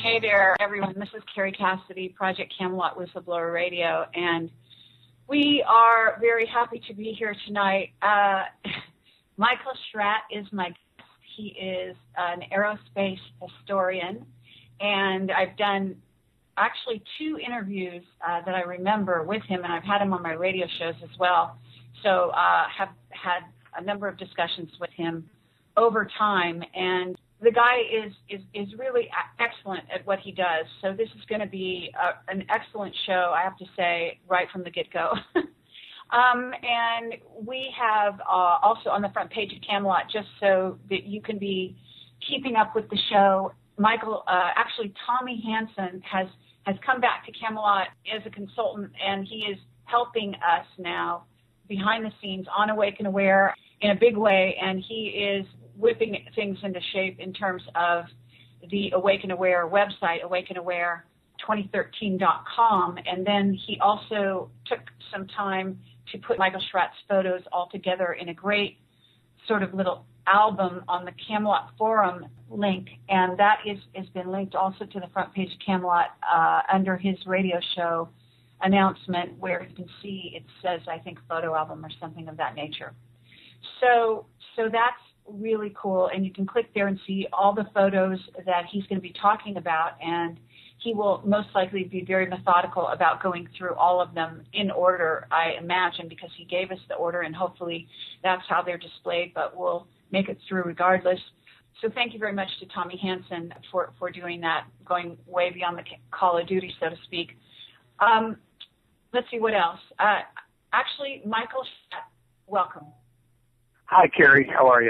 Hey there, everyone. This is Carrie Cassidy, Project Camelot Whistleblower Radio, and we are very happy to be here tonight. Michael Schratt is my guest. He is an aerospace historian, and I've done actually 2 interviews that I remember with him, and I've had him on my radio shows as well. So have had a number of discussions with him over time, and the guy is really excellent at what he does. So this is going to be an excellent show, I have to say, right from the get-go. And we have also on the front page of Camelot, just so that you can be keeping up with the show, Michael, actually Tommy Hansen has come back to Camelot as a consultant, and he is helping us now behind the scenes on Awake and Aware in a big way, and he is whipping things into shape in terms of the Awake and Aware website, awakeandaware2013.com, and then he also took some time to put Michael Schratt's photos all together in a great sort of little album on the Camelot Forum link, and that has been linked also to the front page of Camelot under his radio show announcement, where you can see it says, I think, photo album or something of that nature. So that's really cool, and you can click there and see all the photos that he's going to be talking about, and he will most likely be very methodical about going through all of them in order, I imagine, because he gave us the order, and hopefully that's how they're displayed, but we'll make it through regardless. So thank you very much to Tommy Hansen for doing that, going way beyond the call of duty, so to speak. Let's see what else. Actually, Michael, welcome. Hi, Carrie. How are you?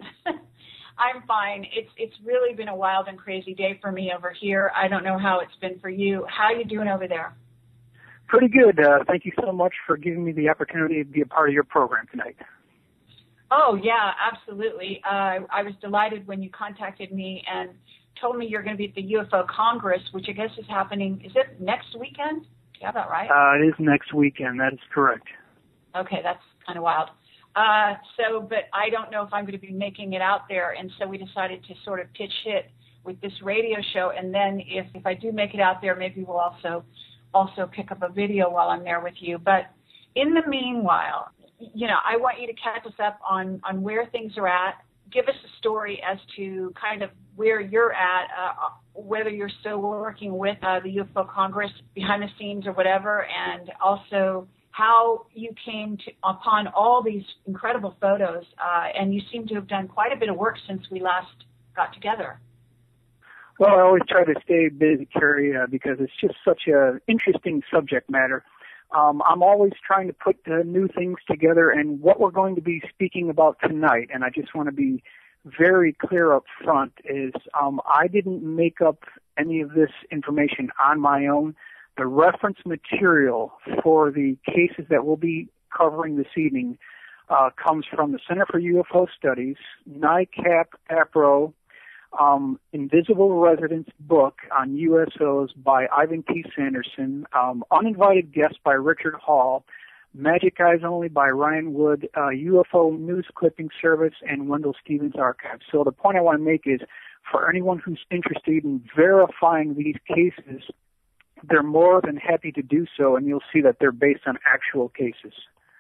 I'm fine. It's really been a wild and crazy day for me over here. I don't know how it's been for you. How are you doing over there? Pretty good. Thank you so much for giving me the opportunity to be a part of your program tonight. Oh, yeah, absolutely. I was delighted when you contacted me and told me you're going to be at the UFO Congress, which I guess is happening, is it next weekend? Do you have that right? It is next weekend. That is correct. Okay, that's kind of wild. But I don't know if I'm going to be making it out there, and so we decided to sort of pitch hit with this radio show, and then if I do make it out there, maybe we'll also pick up a video while I'm there with you. But in the meanwhile, I want you to catch us up on where things are at. Give us a story as to kind of where you're at, whether you're still working with the UFO Congress behind the scenes or whatever, and also how you came upon all these incredible photos, and you seem to have done quite a bit of work since we last got together. Well, I always try to stay busy, Carrie, because it's just such an interesting subject matter. I'm always trying to put new things together, and what we're going to be speaking about tonight, and I just want to be very clear up front, is I didn't make up any of this information on my own. The reference material for the cases that we'll be covering this evening comes from the Center for UFO Studies, NICAP, APRO, Invisible Residence book on USOs by Ivan T. Sanderson, Uninvited Guest by Richard Hall, Magic Eyes Only by Ryan Wood, UFO News Clipping Service, and Wendell Stevens Archive. So the point I want to make is, for anyone who's interested in verifying these cases, they're more than happy to do so, and you'll see that they're based on actual cases.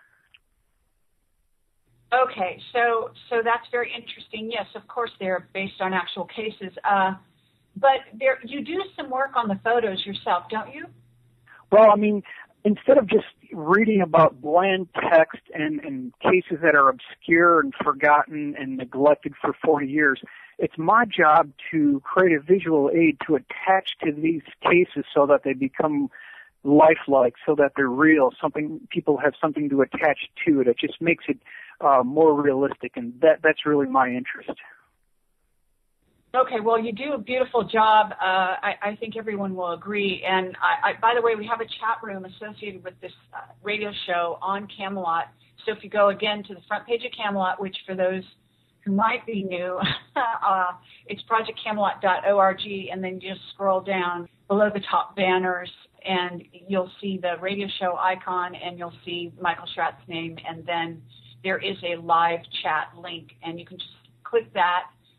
Okay, so that's very interesting. Yes, of course they're based on actual cases. But you do some work on the photos yourself, don't you? Well, I mean, instead of just reading about bland text and cases that are obscure and forgotten and neglected for 40 years, it's my job to create a visual aid to attach to these cases so that they become lifelike, so that they're real, people have something to attach to it. It just makes it more realistic, and that's really my interest. Okay, well, you do a beautiful job. I think everyone will agree. And by the way, we have a chat room associated with this radio show on Camelot. So if you go again to the front page of Camelot, which for those who might be new, it's projectcamelot.org, and then you just scroll down below the top banners, and you'll see the radio show icon, and you'll see Michael Schratt's name, and then there is a live chat link, and you can just click that,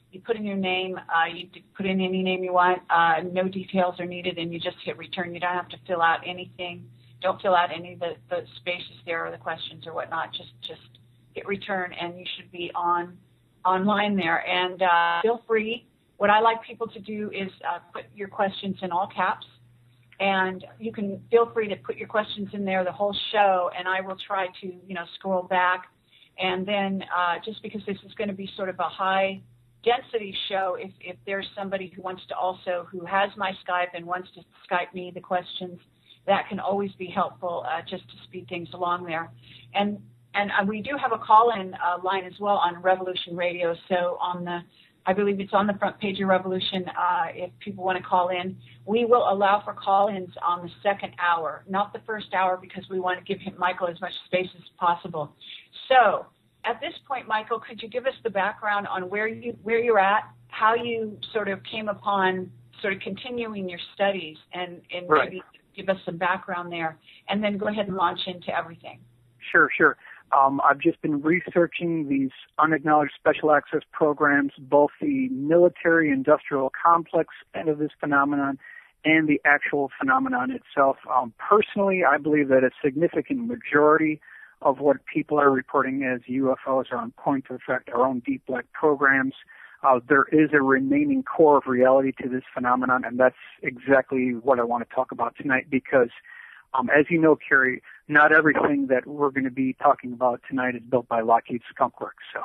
You put in your name. You put in any name you want. No details are needed, and you just hit return. You don't have to fill out anything. Don't fill out any of the spaces there or the questions or whatnot. Just hit return, and you should be online there. And feel free. What I like people to do is put your questions in all caps. And you can feel free to put your questions in there the whole show, and I will try to, scroll back. And then just because this is going to be sort of a high density show, if there's somebody who has my Skype and wants to Skype me the questions, that can always be helpful just to speed things along there. And we do have a call-in line as well on Revolution Radio. So I believe it's on the front page of Revolution. If people want to call in, we will allow for call-ins on the second hour, not the first hour, because we want to give Michael as much space as possible. So at this point, Michael, could you give us the background on where you're at, how you sort of came upon sort of continuing your studies, and right. Maybe give us some background there, and then go ahead and launch into everything. Sure. I've just been researching these unacknowledged special access programs, both the military-industrial complex end of this phenomenon and the actual phenomenon itself. Personally, I believe that a significant majority of what people are reporting as UFOs are on point to effect our own deep black programs. There is a remaining core of reality to this phenomenon, and that's exactly what I want to talk about tonight because as you know, Carrie, not everything that we're going to be talking about tonight is built by Lockheed Skunk Works. So.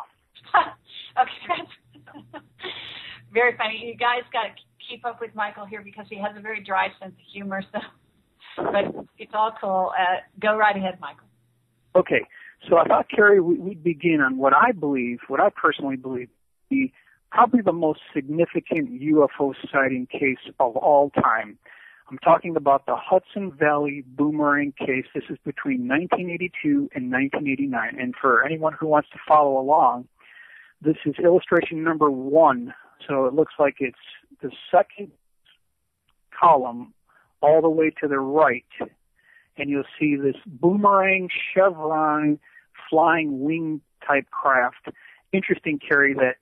Okay. Very funny. You guys got to keep up with Michael here because he has a very dry sense of humor. So, but it's all cool. Go right ahead, Michael. Okay. So I thought, Carrie, we'd begin on what I personally believe, probably the most significant UFO sighting case of all time. I'm talking about the Hudson Valley Boomerang case. This is between 1982 and 1989. And for anyone who wants to follow along, this is illustration number 1. So it looks like it's the second column all the way to the right. And you'll see this boomerang chevron flying wing type craft. Interesting, Carrie, that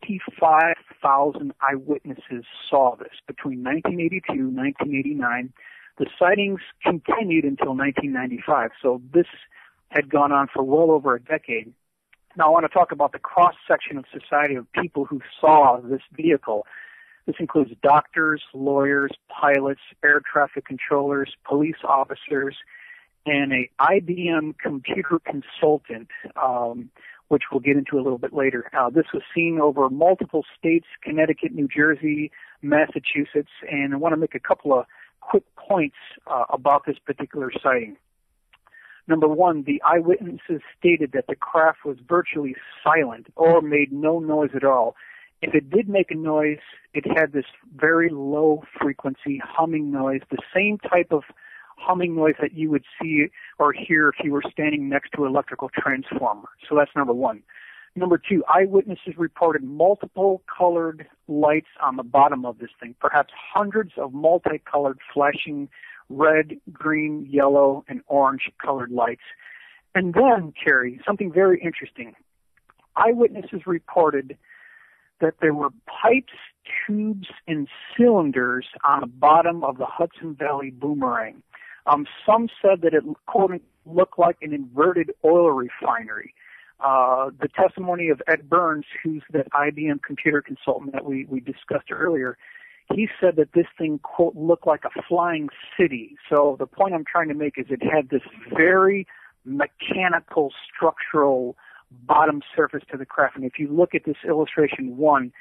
25,000 eyewitnesses saw this between 1982 and 1989. The sightings continued until 1995, so this had gone on for well over a decade. Now I want to talk about the cross-section of society of people who saw this vehicle. This includes doctors, lawyers, pilots, air traffic controllers, police officers, and a IBM computer consultant, which we'll get into a little bit later. This was seen over multiple states, Connecticut, New Jersey, Massachusetts, and I want to make a couple of quick points about this particular sighting. Number 1, the eyewitnesses stated that the craft was virtually silent or made no noise at all. If it did make a noise, it had this very low frequency humming noise, the same type of humming noise that you would see or hear if you were standing next to an electrical transformer. So that's number 1. Number 2, eyewitnesses reported multiple colored lights on the bottom of this thing, perhaps hundreds of multicolored flashing red, green, yellow, and orange colored lights. And then, Carrie, something very interesting. Eyewitnesses reported that there were pipes, tubes, and cylinders on the bottom of the Hudson Valley Boomerang. Some said that it, quote, looked like an inverted oil refinery. The testimony of Ed Burns, who's that IBM computer consultant that we discussed earlier, he said that this thing, quote, looked like a flying city. So the point I'm trying to make is it had this very mechanical, structural bottom surface to the craft. And if you look at this illustration 1,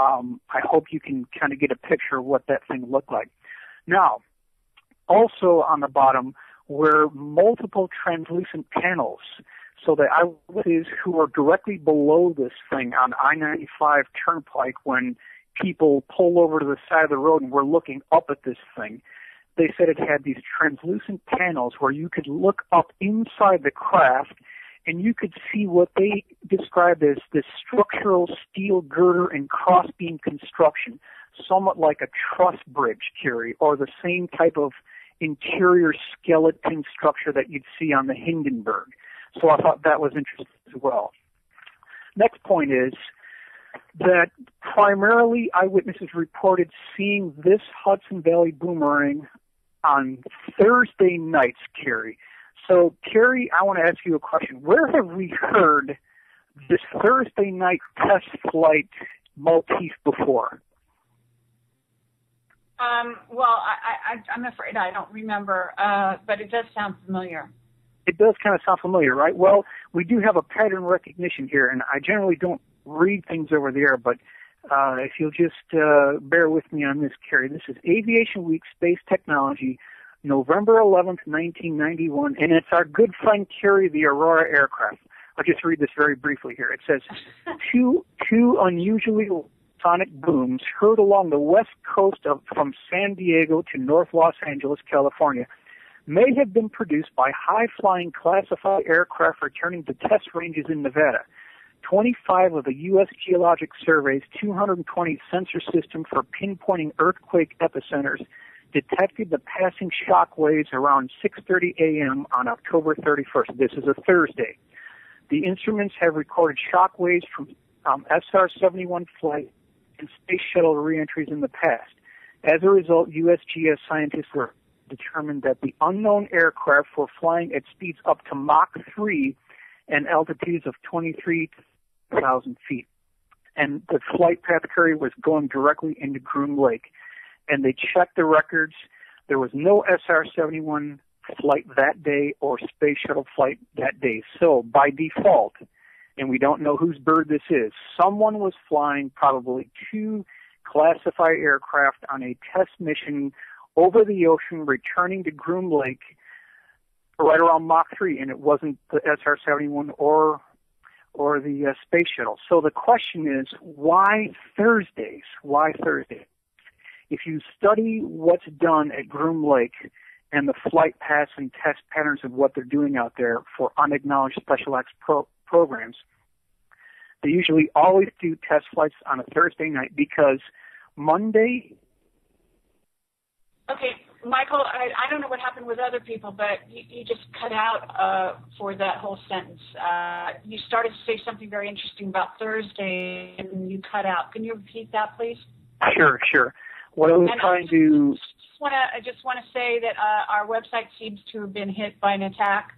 I hope you can kind of get a picture of what that thing looked like. Now, also on the bottom were multiple translucent panels. So the eyewitnesses who were directly below this thing on I-95 Turnpike, when people pull over to the side of the road and were looking up at this thing, they said it had these translucent panels where you could look up inside the craft and you could see what they described as this structural steel girder and crossbeam construction, somewhat like a truss bridge, Carrie, or the same type of interior skeleton structure that you'd see on the Hindenburg. So I thought that was interesting as well. Next point is, that primarily eyewitnesses reported seeing this Hudson Valley boomerang on Thursday nights, Carrie. So, Carrie, I want to ask you a question. Where have we heard this Thursday night test flight motif before? Well, I'm afraid I don't remember, but it does sound familiar. It does kind of sound familiar, right? Well, we do have a pattern recognition here, and I generally don't read things over the air, but if you'll just bear with me on this, Carrie. This is Aviation Week Space Technology, November 11th, 1991, and it's our good friend Carrie, the Aurora aircraft. I'll just read this very briefly here. It says, two unusually sonic booms heard along the west coast from San Diego to North Los Angeles, California, may have been produced by high-flying classified aircraft returning to test ranges in Nevada. 25 of the U.S. Geologic Survey's 220 sensor system for pinpointing earthquake epicenters detected the passing shock waves around 6:30 a.m. on October 31st. This is a Thursday. The instruments have recorded shock waves from SR-71 flight and space shuttle reentries in the past. As a result, USGS scientists were determined that the unknown aircraft were flying at speeds up to Mach 3 and altitudes of 23,000 feet. And the flight path carrier was going directly into Groom Lake. And they checked the records. There was no SR-71 flight that day or space shuttle flight that day. So by default, and we don't know whose bird this is, someone was flying probably two classified aircraft on a test mission over the ocean, returning to Groom Lake right around Mach 3, and it wasn't the SR-71 or the space shuttle. So the question is, why Thursdays? Why Thursdays? If you study what's done at Groom Lake and the flight paths and test patterns of what they're doing out there for unacknowledged special acts programs, they usually always do test flights on a Thursday night because Monday... Okay, Michael, I don't know what happened with other people, but you just cut out for that whole sentence. You started to say something very interesting about Thursday, and you cut out. Can you repeat that, please? Sure. What I was trying to... I just want to say that our website seems to have been hit by an attack.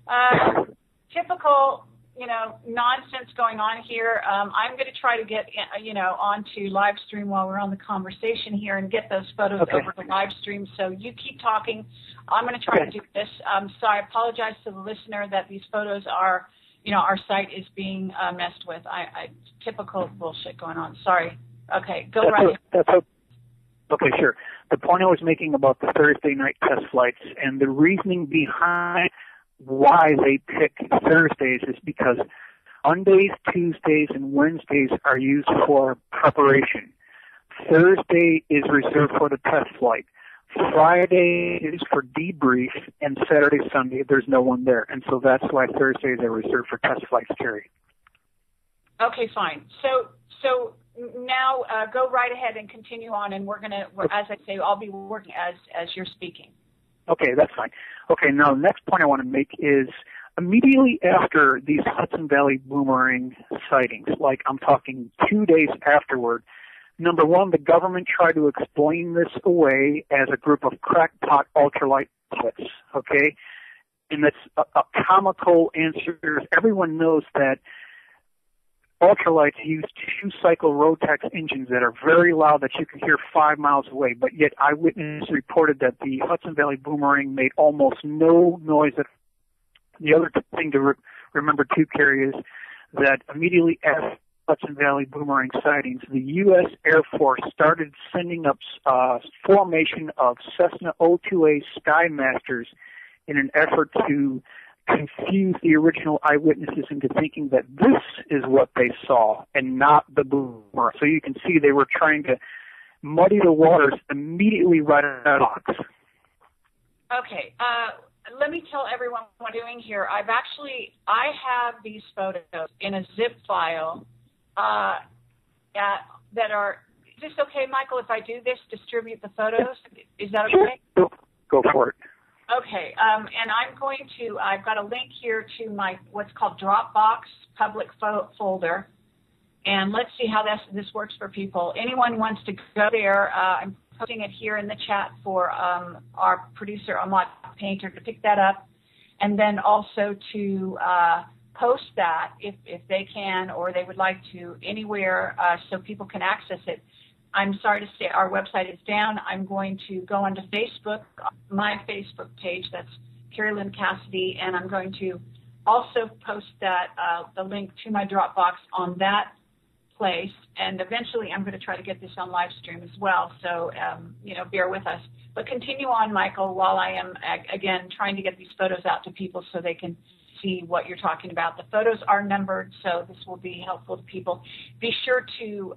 Typical, nonsense going on here. I'm going to try to get, onto live stream while we're on the conversation here and get those photos over to live stream. So you keep talking. I'm going to try to do this. So I apologize to the listener that these photos are, our site is being messed with. Typical bullshit going on. Sorry. Okay, go right ahead. Okay, sure. The point I was making about the Thursday night test flights and the reasoning behind why they pick Thursdays is because Mondays, Tuesdays, and Wednesdays are used for preparation. Thursday is reserved for the test flight. Friday is for debrief, and Saturday, Sunday, there's no one there. And so that's why Thursdays are reserved for test flights, Terry. Okay, fine. So now go right ahead and continue on, and as I say, I'll be working as you're speaking. Okay, that's fine. Okay, now the next point I want to make is immediately after these Hudson Valley boomerang sightings, like I'm talking 2 days afterward, number one, the government tried to explain this away as a group of crackpot ultralight pilots, okay? And that's a comical answer. Everyone knows that ultralights use two-cycle Rotax engines that are very loud that you can hear 5 miles away, but yet eyewitnesses reported that the Hudson Valley boomerang made almost no noise. The other thing to remember too, Carrie, is that immediately after Hudson Valley boomerang sightings, the U.S. Air Force started sending up formation of Cessna 02A Skymasters in an effort to confuse the original eyewitnesses into thinking that this is what they saw and not the boomerang. So you can see they were trying to muddy the waters immediately right out of the box. Okay. Let me tell everyone what I'm doing here. I have these photos in a zip file that are, is this okay, Michael, if I do this, distribute the photos? Is that okay? Go for it. Okay, and I've got a link here to my what's called Dropbox public folder, and let's see how this works for people. Anyone wants to go there, I'm posting it here in the chat for our producer, Ahmad Painter, to pick that up, and then also to post that if they can or they would like to anywhere so people can access it. I'm sorry to say our website is down. I'm going to go onto Facebook, my Facebook page, that's Carrie Lynn Cassidy, and I'm going to also post that the link to my Dropbox on that place, and eventually I'm going to try to get this on live stream as well, so bear with us. But continue on, Michael, while I am, again, trying to get these photos out to people so they can see what you're talking about. The photos are numbered, so this will be helpful to people. Be sure to,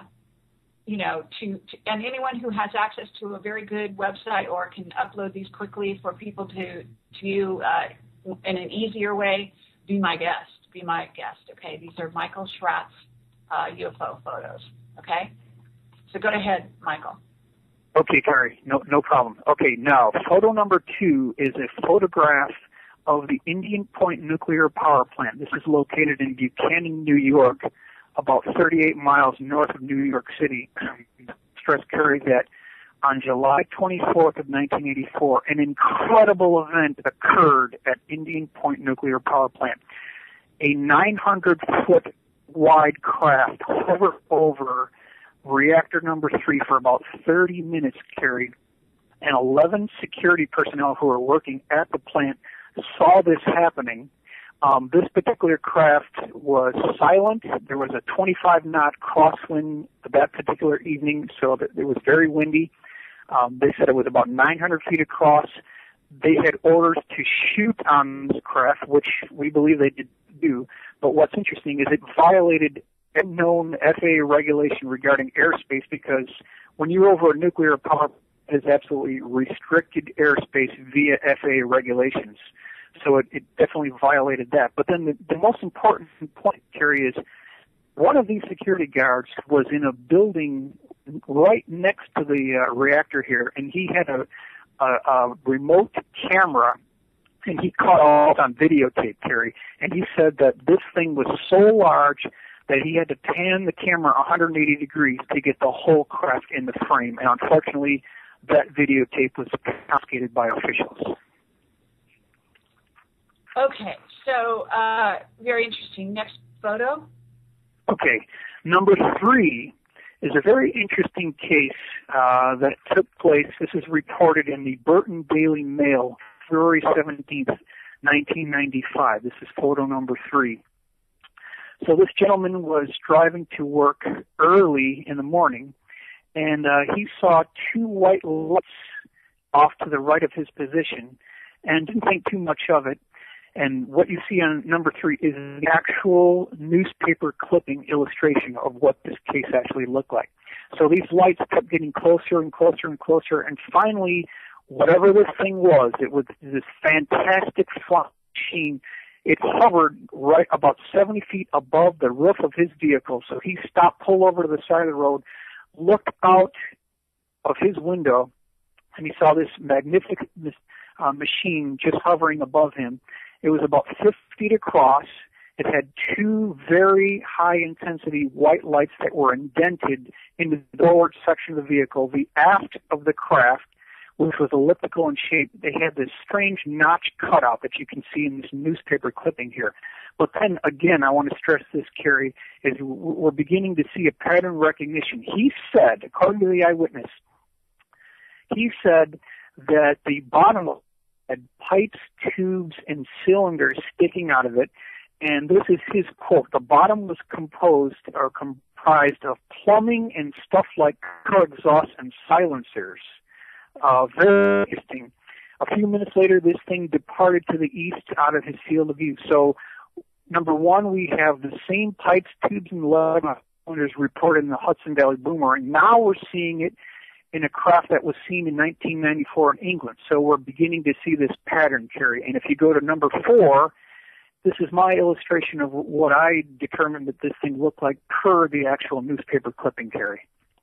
and anyone who has access to a very good website or can upload these quickly for people to view in an easier way, be my guest, okay? These are Michael Schratt's UFO photos, okay? So go ahead, Michael. Okay, Carrie, no problem. Okay, now, photo number 2 is a photograph of the Indian Point Nuclear Power Plant. This is located in Buchanan, New York, about 38 miles north of New York City. Stress, Carrie, that on July 24th of 1984, an incredible event occurred at Indian Point Nuclear Power Plant. A 900-foot wide craft hovered over reactor number 3 for about 30 minutes, Carrie, and 11 security personnel who were working at the plant saw this happening. This particular craft was silent. There was a 25-knot crosswind that particular evening, so that it was very windy. They said it was about 900 feet across. They had orders to shoot on this craft, which we believe they did do. But what's interesting is it violated a known FAA regulation regarding airspace, because when you're over a nuclear power plant, it is absolutely restricted airspace via FAA regulations. So it definitely violated that. But then the most important point, Carrie, is one of these security guards was in a building right next to the reactor here, and he had a remote camera, and he caught all on videotape, Carrie. And he said that this thing was so large that he had to pan the camera 180 degrees to get the whole craft in the frame. And unfortunately, that videotape was confiscated by officials. Okay, so very interesting. Next photo. Okay, number 3 is a very interesting case that took place. This is reported in the Burton Daily Mail, February 17th, 1995. This is photo number 3. So this gentleman was driving to work early in the morning, and he saw 2 white lights off to the right of his position and didn't think too much of it. And what you see on number 3 is the actual newspaper clipping illustration of what this case actually looked like. So these lights kept getting closer and closer and closer, and finally, whatever this thing was, it was this fantastic flying machine. It hovered right about 70 feet above the roof of his vehicle. So he stopped, pulled over to the side of the road, looked out of his window, and he saw this magnificent machine just hovering above him. It was about 50 feet across. It had 2 very high-intensity white lights that were indented into the forward section of the vehicle. The aft of the craft, which was elliptical in shape, they had this strange notch cutout that you can see in this newspaper clipping here. But then, again, I want to stress this, Carrie, is we're beginning to see a pattern recognition. He said, according to the eyewitness, he said that the bottom had pipes, tubes, and cylinders sticking out of it, and this is his quote: the bottom was comprised of plumbing and stuff like car exhausts and silencers. Very interesting. A few minutes later, this thing departed to the east out of his field of view. So, number 1, we have the same pipes, tubes, and cylinders reported in the Hudson Valley Boomerang. Now we're seeing it in a craft that was seen in 1994 in England. So we're beginning to see this pattern, Carrie. And if you go to number 4, this is my illustration of what I determined that this thing looked like per the actual newspaper clipping, Carrie.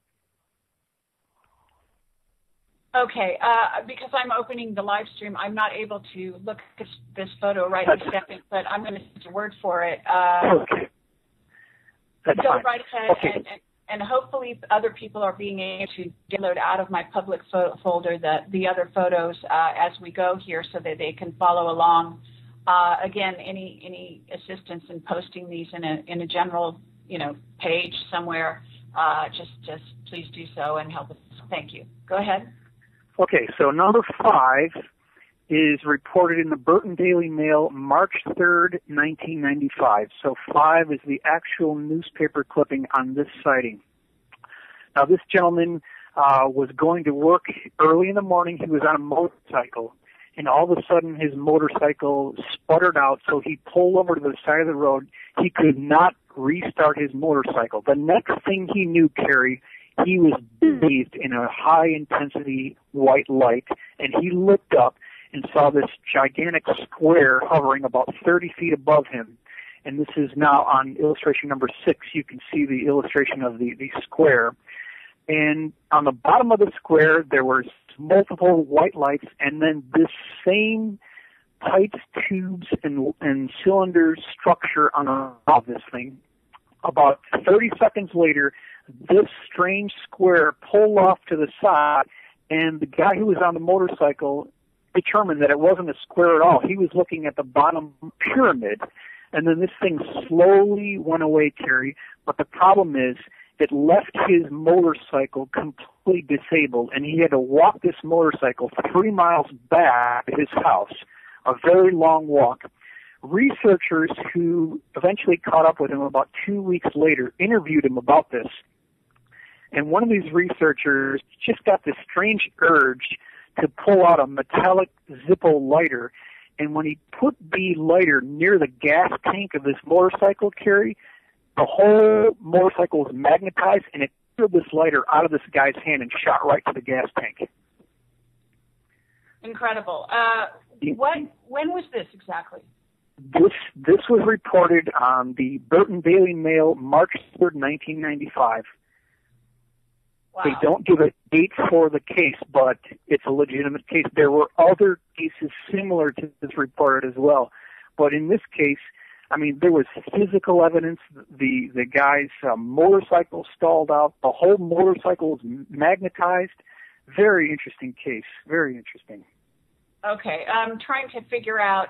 Okay, because I'm opening the live stream, I'm not able to look at this photo right this second, but I'm going to take your word for it. Okay. That's Go fine. right ahead, Okay. and hopefully other people are being able to download out of my public folder the other photos as we go here, so that they can follow along. Again, any assistance in posting these in a general page somewhere, just please do so and help us. Thank you. Go ahead. Okay, so number 5 is reported in the Burton Daily Mail, March 3rd, 1995. So 5 is the actual newspaper clipping on this sighting. Now, this gentleman was going to work early in the morning. He was on a motorcycle, and all of a sudden his motorcycle sputtered out, so he pulled over to the side of the road. He could not restart his motorcycle. The next thing he knew, Carrie, he was bathed in a high-intensity white light, and he looked up and saw this gigantic square hovering about 30 feet above him. And this is now on illustration number 6. You can see the illustration of the square. And on the bottom of the square, there were multiple white lights, and then this same pipes, tubes, and cylinders structure on top of this thing. About 30 seconds later, this strange square pulled off to the side, and the guy who was on the motorcycle determined that it wasn't a square at all. He was looking at the bottom pyramid, and then this thing slowly went away, Terry. But the problem is, it left his motorcycle completely disabled, and he had to walk this motorcycle 3 miles back to his house, a very long walk. Researchers who eventually caught up with him about 2 weeks later interviewed him about this. And one of these researchers just got this strange urge to pull out a metallic Zippo lighter. And when he put the lighter near the gas tank of this motorcycle, Carrie, the whole motorcycle was magnetized, and it pulled this lighter out of this guy's hand and shot right to the gas tank. Incredible. When was this exactly? This was reported on the Burton Daily Mail, March 3rd, 1995. Wow. They don't give a date for the case, but it's a legitimate case. There were other cases similar to this reported as well. But in this case, I mean, there was physical evidence. The guy's motorcycle stalled out. The whole motorcycle was magnetized. Very interesting case. Very interesting. Okay. I'm trying to figure out,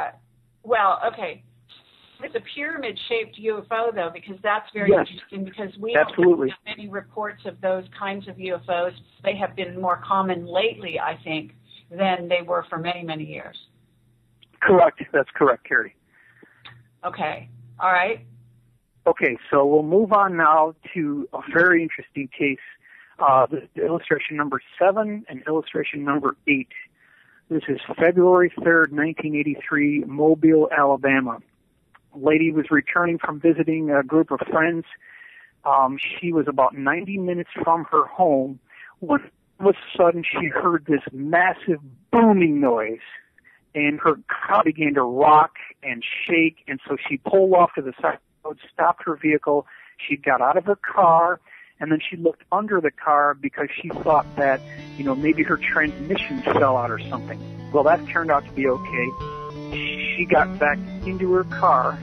okay. It's a pyramid-shaped UFO, though, because that's very interesting, because we don't have many reports of those kinds of UFOs. They have been more common lately, I think, than they were for many, many years. Correct. That's correct, Carrie. Okay. All right. Okay, so we'll move on now to a very interesting case, the illustration number 7 and illustration number 8. This is February 3rd, 1983, Mobile, Alabama. Lady was returning from visiting a group of friends. She was about 90 minutes from her home when all of a sudden she heard this massive booming noise, and her car began to rock and shake, and so she pulled off to the side of the road, stopped her vehicle. She got out of her car, and then she looked under the car because she thought that, maybe her transmission fell out or something. Well, that turned out to be okay. She got back into her car.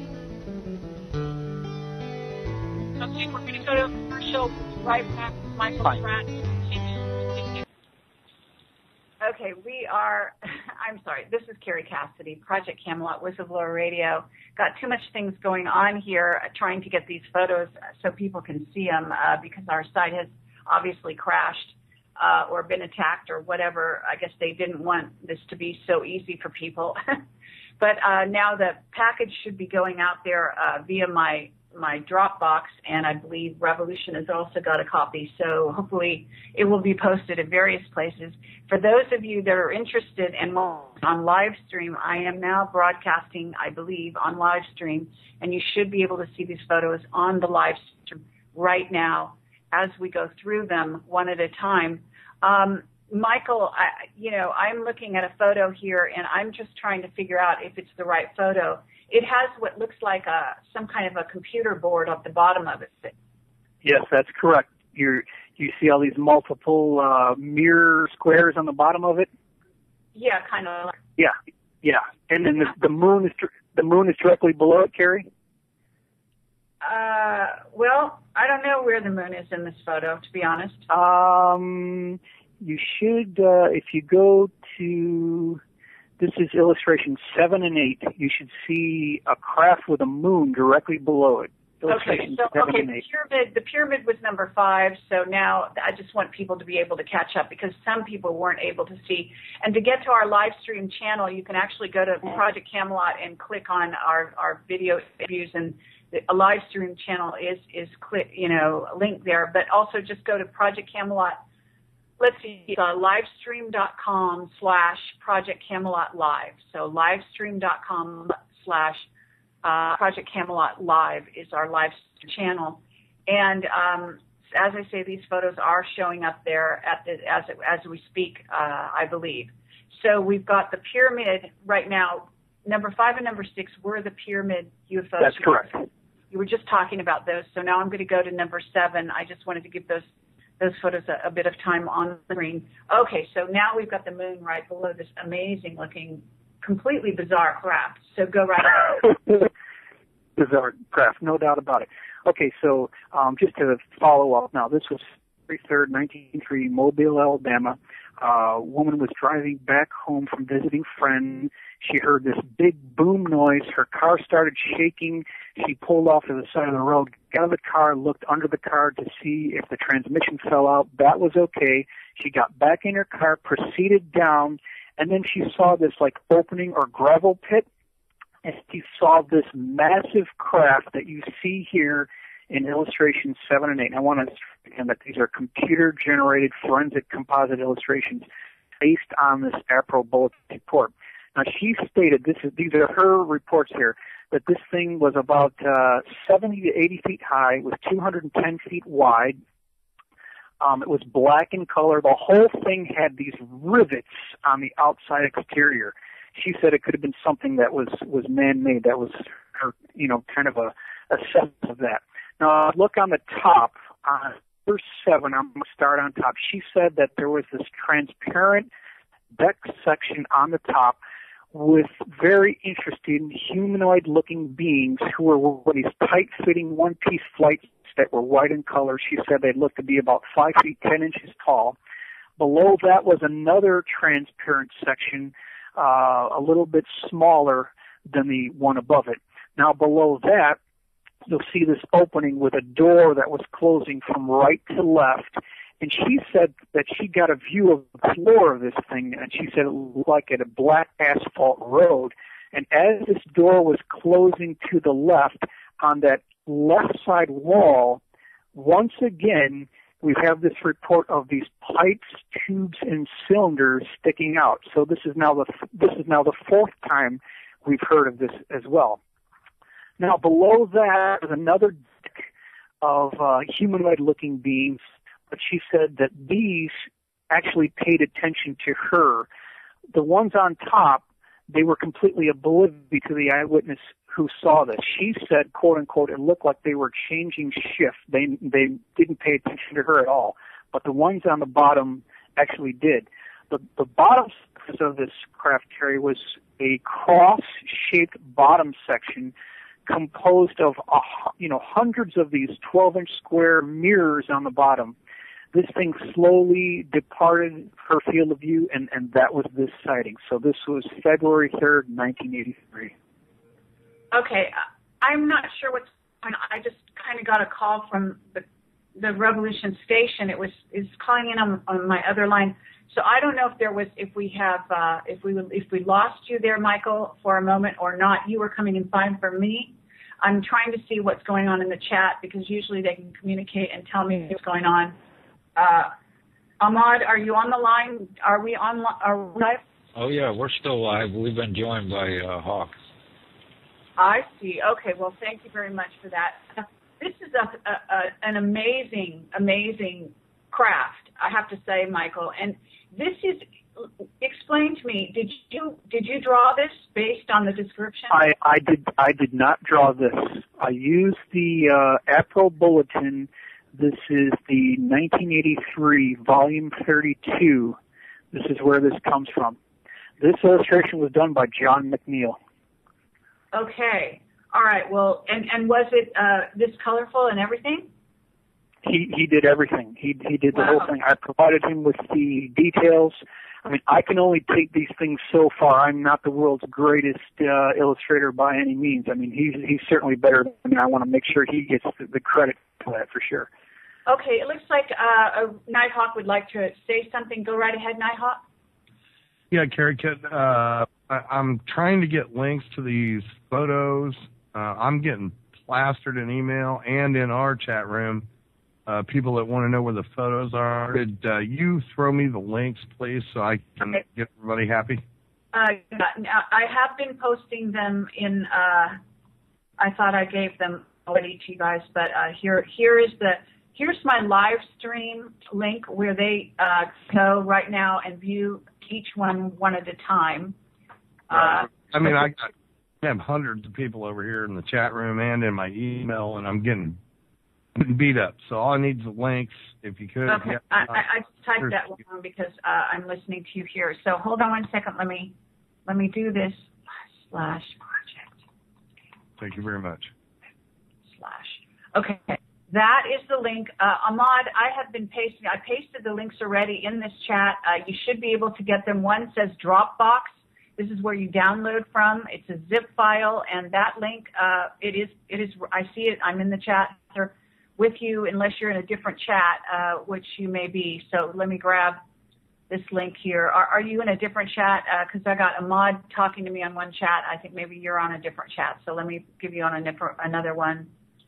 Okay, we're going to go to commercial right back with Michael Stratt. Okay, I'm sorry, this is Carrie Cassidy, Project Camelot, Whistleblower Radio. Got too much things going on here, trying to get these photos so people can see them, because our site has obviously crashed or been attacked or whatever. I guess they didn't want this to be so easy for people. But now the package should be going out there via my Dropbox, and I believe Revolution has also got a copy, so hopefully it will be posted at various places. For those of you that are interested and on live stream, I am now broadcasting, I believe, on live stream, and you should be able to see these photos on the live stream right now as we go through them one at a time. Michael, I'm looking at a photo here, and I'm just trying to figure out if it's the right photo. It has what looks like some kind of a computer board at the bottom of it. Yes, that's correct. You see all these multiple mirror squares on the bottom of it? Yeah, kind of. Yeah. And then the moon is directly below it, Carrie? Well, I don't know where the moon is in this photo, to be honest. You should, if you go to, this is illustration 7 and 8, you should see a craft with a moon directly below it. Okay, so the pyramid was number 5, so now I just want people to be able to catch up because some people weren't able to see. And to get to our live stream channel, you can actually go to Project Camelot and click on our video interviews, and a live stream channel is linked there. But also just go to Project Camelot. Let's see, livestream.com/Project Camelot Live. So livestream.com/Project Camelot Live is our live channel, and as I say, these photos are showing up there as we speak, I believe. So we've got the pyramid right now. Number 5 and number 6 were the pyramid UFOs. That's correct. You were just talking about those. So now I'm going to go to number 7. I just wanted to give those photos a bit of time on the screen. Okay, so now we've got the moon right below this amazing-looking, completely bizarre craft. So go right ahead. Bizarre craft, no doubt about it. Okay, so just to follow up now, this was February 3rd, 1983, Mobile, Alabama. A woman was driving back home from visiting friends. She heard this big boom noise. Her car started shaking. She pulled off to the side of the road, got out of the car, looked under the car to see if the transmission fell out. That was okay. She got back in her car, proceeded down, and then she saw this like opening or gravel pit, and she saw this massive craft that you see here in illustrations 7 and 8. And I want to stress again that these are computer-generated forensic composite illustrations based on this APRO bulletin report. Now, she stated, these are her reports here, that this thing was about 70 to 80 feet high, was 210 feet wide. It was black in color. The whole thing had these rivets on the outside exterior. She said it could have been something that was man-made. That was her, kind of a sense of that. Now, look on the top, on verse 7, I'm going to start on top. She said that there was this transparent deck section on the top with very interesting humanoid-looking beings who were these tight-fitting one-piece flights that were white in color. She said they looked to be about 5 feet 10 inches tall. Below that was another transparent section, a little bit smaller than the one above it. Now, below that, you'll see this opening with a door that was closing from right to left. And she said that she got a view of the floor of this thing, and she said it looked like a black asphalt road. And as this door was closing to the left, on that left side wall, once again, we have this report of these pipes, tubes, and cylinders sticking out. So this is now the fourth time we've heard of this as well. Now, below that is another deck of humanoid-looking beings, but she said that these actually paid attention to her. The ones on top, they were completely oblivious to the eyewitness who saw this. She said, quote-unquote, it looked like they were changing shift. They didn't pay attention to her at all, but the ones on the bottom actually did. The bottom surface of this craft carrier was a cross-shaped bottom section composed of hundreds of these 12-inch square mirrors on the bottom. This thing slowly departed her field of view, and that was this sighting. So this was February 3rd, 1983. Okay, I'm not sure what's going on. I just kind of got a call from the Revolution station. Is calling in on my other line. So I don't know if we lost you there, Michael, for a moment or not. You were coming in fine for me. I'm trying to see what's going on in the chat because usually they can communicate and tell me what's going on. Ahmad, are you on the line? Are we on live? Oh yeah, we're still live. We've been joined by Hawk. I see. Okay, well, thank you very much for that. This is an amazing craft, I have to say, Michael. And this is, explain to me, did you draw this based on the description? I did not draw this. I used the APRO bulletin. This is the 1983 volume 32. This is where this comes from. This illustration was done by John McNeil. Okay. All right. Well, and was it this colorful and everything? He did everything. He did the Wow. whole thing. I provided him with the details. I mean, I can only take these things so far. I'm not the world's greatest illustrator by any means. I mean, he's certainly better than me. I want to make sure he gets the credit for that for sure. Okay. It looks like Nighthawk would like to say something. Go right ahead, Nighthawk. Yeah, Carrie, I'm trying to get links to these photos. I'm getting plastered in email and in our chat room. People that want to know where the photos are. Could you throw me the links, please, so I can get everybody happy? I have been posting them in. I thought I gave them already to you guys, but here's my live stream link where they go right now and view each one at a time. I have hundreds of people over here in the chat room and in my email, and I'm getting beat up. So all I need is the links, if you could. Okay. I typed that wrong because I'm listening to you here. So hold on one second. Let me do this / project. Thank you very much. / Okay. That is the link. Ahmad, I pasted the links already in this chat. You should be able to get them. One says Dropbox. This is where you download from. It's a zip file, and that link, it is. I see it. I'm in the chat with you, unless you're in a different chat, which you may be. So let me grab this link here. Are you in a different chat? Because I got Ahmad talking to me on one chat. I think maybe you're on a different chat. So let me give you on another one.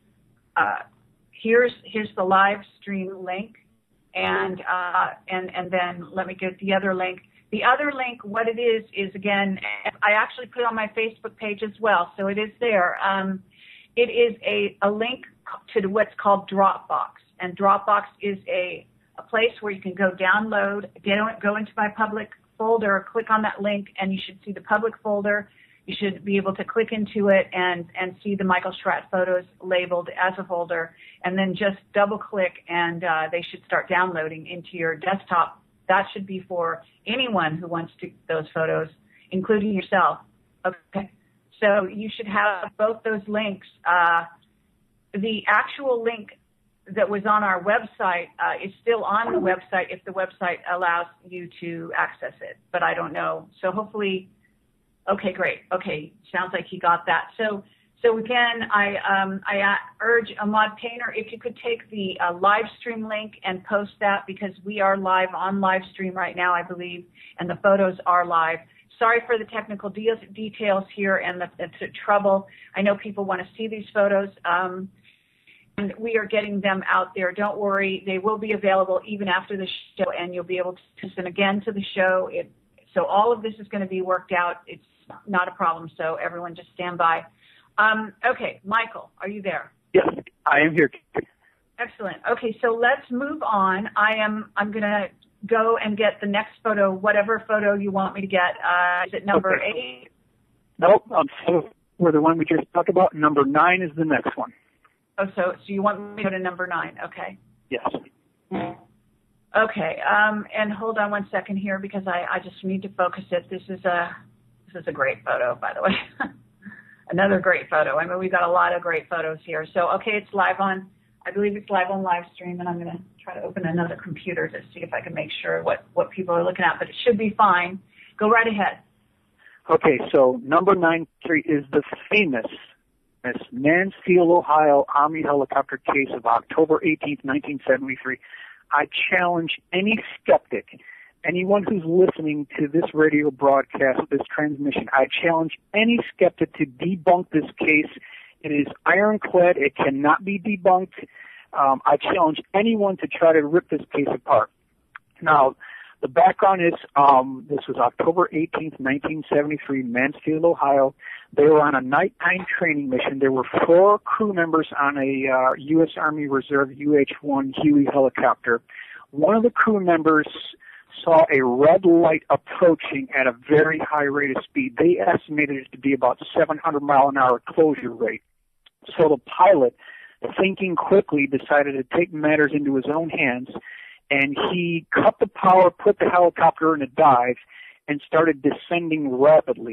Here's the live stream link, and then let me get the other link. The other link, what it is again, I actually put it on my Facebook page as well, so it is there. It is a link to what's called Dropbox, and Dropbox is a place where you can go download, go into my public folder, click on that link, and you should see the public folder. You should be able to click into it and see the Michael Schratt photos labeled as a folder, and then just double click and they should start downloading into your desktop. That should be for anyone who wants those photos, including yourself. Okay. So you should have both those links. The actual link that was on our website is still on the website if the website allows you to access it, but I don't know. So hopefully, okay, great. Okay, sounds like he got that. So again, I urge Ahmad Painter, if you could take the live stream link and post that, because we are live on live stream right now, I believe, and the photos are live. Sorry for the technical details here and the trouble. I know people want to see these photos, and we are getting them out there. Don't worry. They will be available even after the show, and you'll be able to listen again to the show. So all of this is going to be worked out. It's not a problem, so everyone just stand by. Okay, Michael, are you there? Yes, I am here. Excellent. Okay, so let's move on. I'm going to go and get the next photo, whatever photo you want me to get. Is it number 8? Nope, we're the one we just talked about. Number 9 is the next one. Oh, so you want me to go to number 9? Okay. Yes. Okay. And hold on one second here, because I just need to focus it. This is a great photo, by the way. Another great photo. I mean, we've got a lot of great photos here. So, okay, it's live on. I believe it's live on live stream, and I'm going to try to open another computer to see if I can make sure what people are looking at. But it should be fine. Go right ahead. Okay, so number 9 is the famous Mansfield, Ohio Army helicopter case of October 18th, 1973. I challenge any skeptic, anyone who's listening to this radio broadcast, this transmission, I challenge any skeptic to debunk this case. It is ironclad. It cannot be debunked. I challenge anyone to try to rip this case apart. Now, the background is this was October 18th, 1973, Mansfield, Ohio. They were on a nighttime training mission. There were 4 crew members on a U.S. Army Reserve UH-1 Huey helicopter. One of the crew members saw a red light approaching at a very high rate of speed. They estimated it to be about 700-mile-an-hour closure rate. So the pilot, thinking quickly, decided to take matters into his own hands, and he cut the power, put the helicopter in a dive, and started descending rapidly.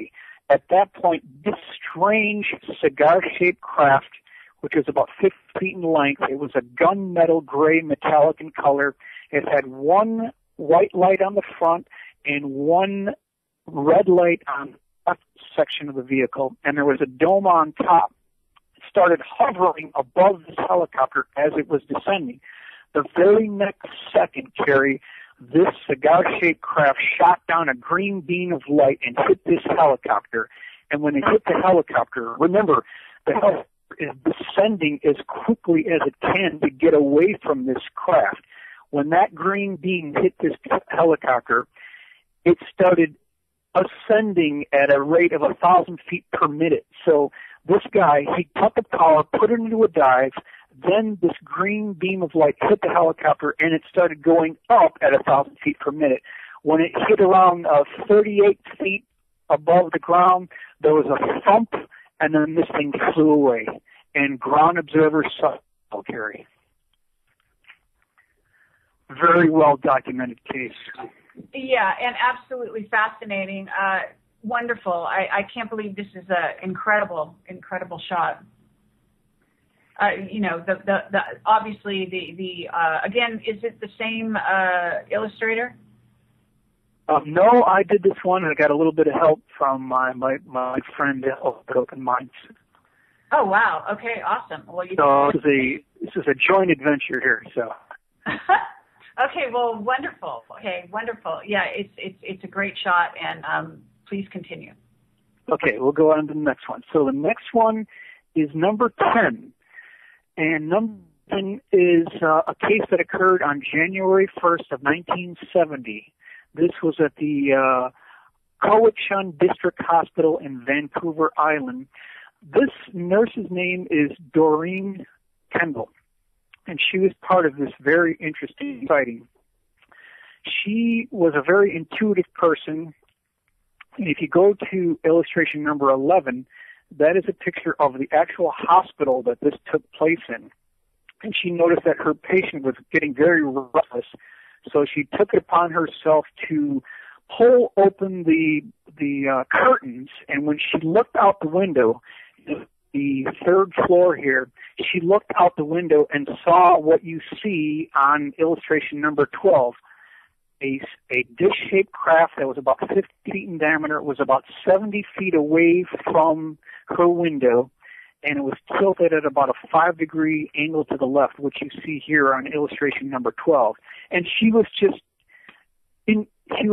at that point, this strange cigar-shaped craft, which was about 50 feet in length, it was a gunmetal gray metallic in color. It had one white light on the front and one red light on the left section of the vehicle, and there was a dome on top. It started hovering above this helicopter as it was descending. The very next second, Carrie, this cigar-shaped craft shot down a green beam of light and hit this helicopter. And when it hit the helicopter, remember, the helicopter is descending as quickly as it can to get away from this craft. When that green beam hit this helicopter, it started ascending at a rate of 1,000 feet per minute. So this guy, he cut the power, put it into a dive, then this green beam of light hit the helicopter, and it started going up at 1,000 feet per minute. When it hit around 38 feet above the ground, there was a thump, and then this thing flew away. And ground observers saw it, Carrie. Very well documented case. Yeah, and absolutely fascinating. Wonderful. I can't believe this is an incredible shot. The obviously the again, is it the same illustrator? No, I did this one, and I got a little bit of help from my friend at Open Minds. Oh wow! Okay, awesome. Well, this is a joint adventure here. So. Okay, well, wonderful. Okay, wonderful. Yeah, it's a great shot, and please continue. Okay, we'll go on to the next one. So the next one is number 10. And number 10 is a case that occurred on January 1st of 1970. This was at the Cowichan District Hospital in Vancouver Island. This nurse's name is Doreen Kendall, and she was part of this very interesting sighting. She was a very intuitive person, and if you go to illustration number 11, that is a picture of the actual hospital that this took place in. And she noticed that her patient was getting very restless, so she took it upon herself to pull open the curtains, and when she looked out the window, the third floor here, she looked out the window and saw what you see on illustration number 12, a dish-shaped craft that was about 50 feet in diameter. It was about 70 feet away from her window, and it was tilted at about a 5-degree angle to the left, which you see here on illustration number 12. And she was just in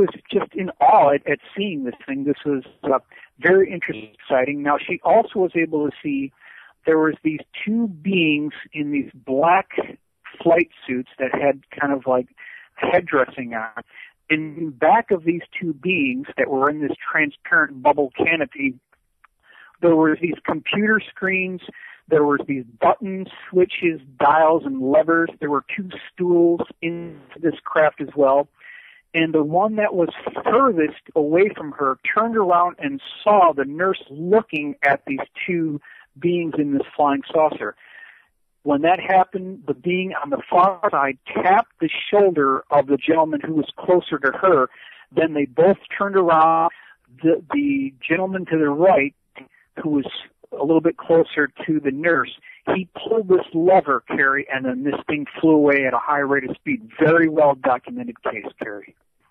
awe at seeing this thing. This was very interesting sighting. Now, she also was able to see there was these two beings in these black flight suits that had kind of like headdressing on. In back of these two beings that were in this transparent bubble canopy, there were these computer screens, there were these buttons, switches, dials, and levers. There were two stools in this craft as well. And the one that was furthest away from her turned around and saw the nurse looking at these two beings in this flying saucer. When that happened, the being on the far side tapped the shoulder of the gentleman who was closer to her. Then they both turned around. The gentleman to the right, who was a little bit closer to the nurse, he pulled this lever, Carrie, and then this thing flew away at a high rate of speed. Very well documented case, Carrie.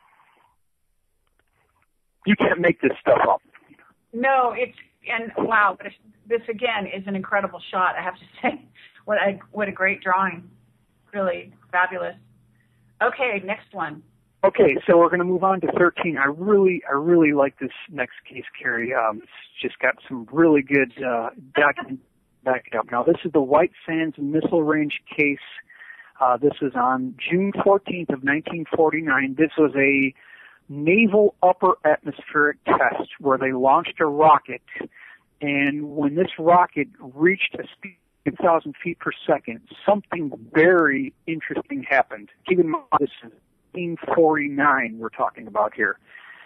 You can't make this stuff up. No, wow, but this again is an incredible shot, I have to say. What a great drawing. Really fabulous. Okay, next one. Okay, so we're going to move on to 13. I really like this next case, Carrie. It's just got some really good documents back it up. Now, this is the White Sands Missile Range case. This is on June 14th of 1949. This was a naval upper atmospheric test where they launched a rocket, and when this rocket reached a speed of 2,000 feet per second, something very interesting happened. Keep in mind, this is 1949 we're talking about here.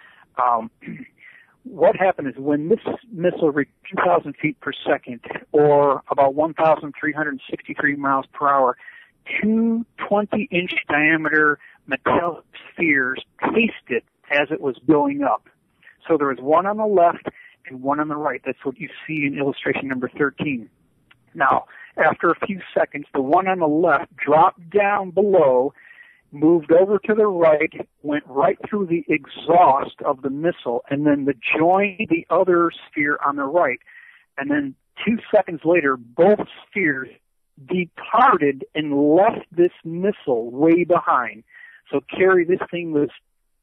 What happened is when this missile reached 2,000 feet per second, or about 1,363 miles per hour, two 20-inch diameter metallic spheres paced it as it was going up. So there was one on the left and one on the right. That's what you see in illustration number 13. Now, after a few seconds, the one on the left dropped down below, moved over to the right, went right through the exhaust of the missile, and then joined the other sphere on the right. And then 2 seconds later, both spheres departed and left this missile way behind. So, Carrie, this thing was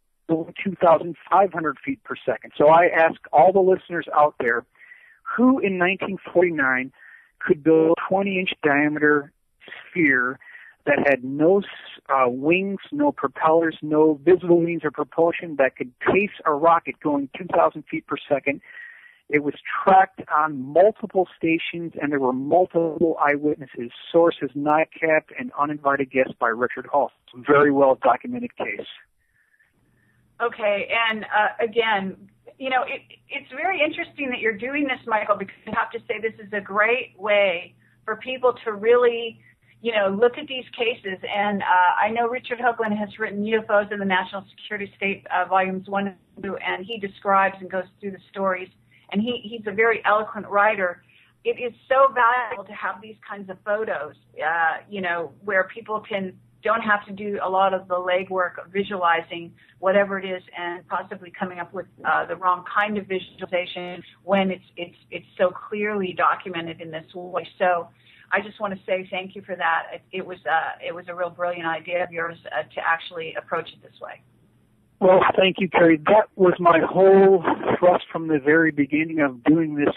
2,500 feet per second. So I ask all the listeners out there, who in 1949 could build a 20-inch diameter sphere that had no wings, no propellers, no visible means of propulsion, that could pace a rocket going 2,000 feet per second? It was tracked on multiple stations, and there were multiple eyewitnesses. Source is NICAP and uninvited guest by Richard Hall. Very well documented case. Okay, and again, you know, it's very interesting that you're doing this, Michael, because I have to say this is a great way for people to really, you know, look at these cases. And I know Richard Hoagland has written UFOs in the National Security State, volumes 1 and 2, and he describes and goes through the stories. And he's a very eloquent writer. It is so valuable to have these kinds of photos, you know, where people don't have to do a lot of the legwork of visualizing whatever it is and possibly coming up with the wrong kind of visualization when it's so clearly documented in this way. So I just want to say thank you for that. It was a real brilliant idea of yours to actually approach it this way. Well, thank you, Carrie. That was my whole thrust from the very beginning of doing this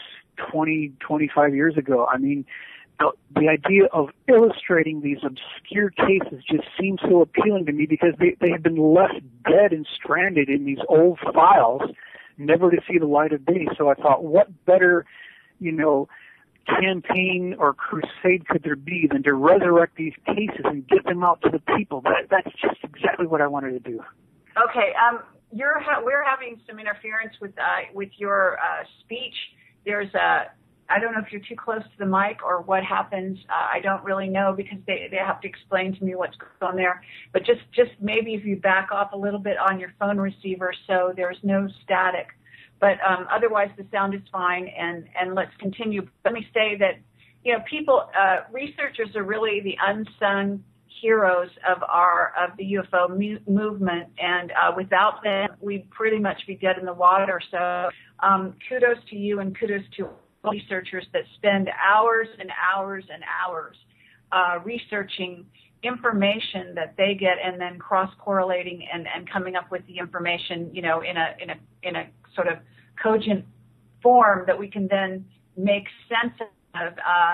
25 years ago. I mean, the idea of illustrating these obscure cases just seems so appealing to me because they have been left dead and stranded in these old files, never to see the light of day. So I thought, what better, you know, campaign or crusade could there be than to resurrect these cases and get them out to the people? That's just exactly what I wanted to do. Okay, we're having some interference with your speech. There's I don't know if you're too close to the mic or what happens. I don't really know because they have to explain to me what's going on there. But just maybe if you back off a little bit on your phone receiver so there's no static. But otherwise the sound is fine, and let's continue. Let me say that, you know, people, researchers are really the unsung heroes of the UFO movement, and without them, we'd pretty much be dead in the water. So kudos to you, and kudos to researchers that spend hours and hours and hours researching information that they get, and then cross-correlating and coming up with the information, you know, in a sort of cogent form that we can then make sense of.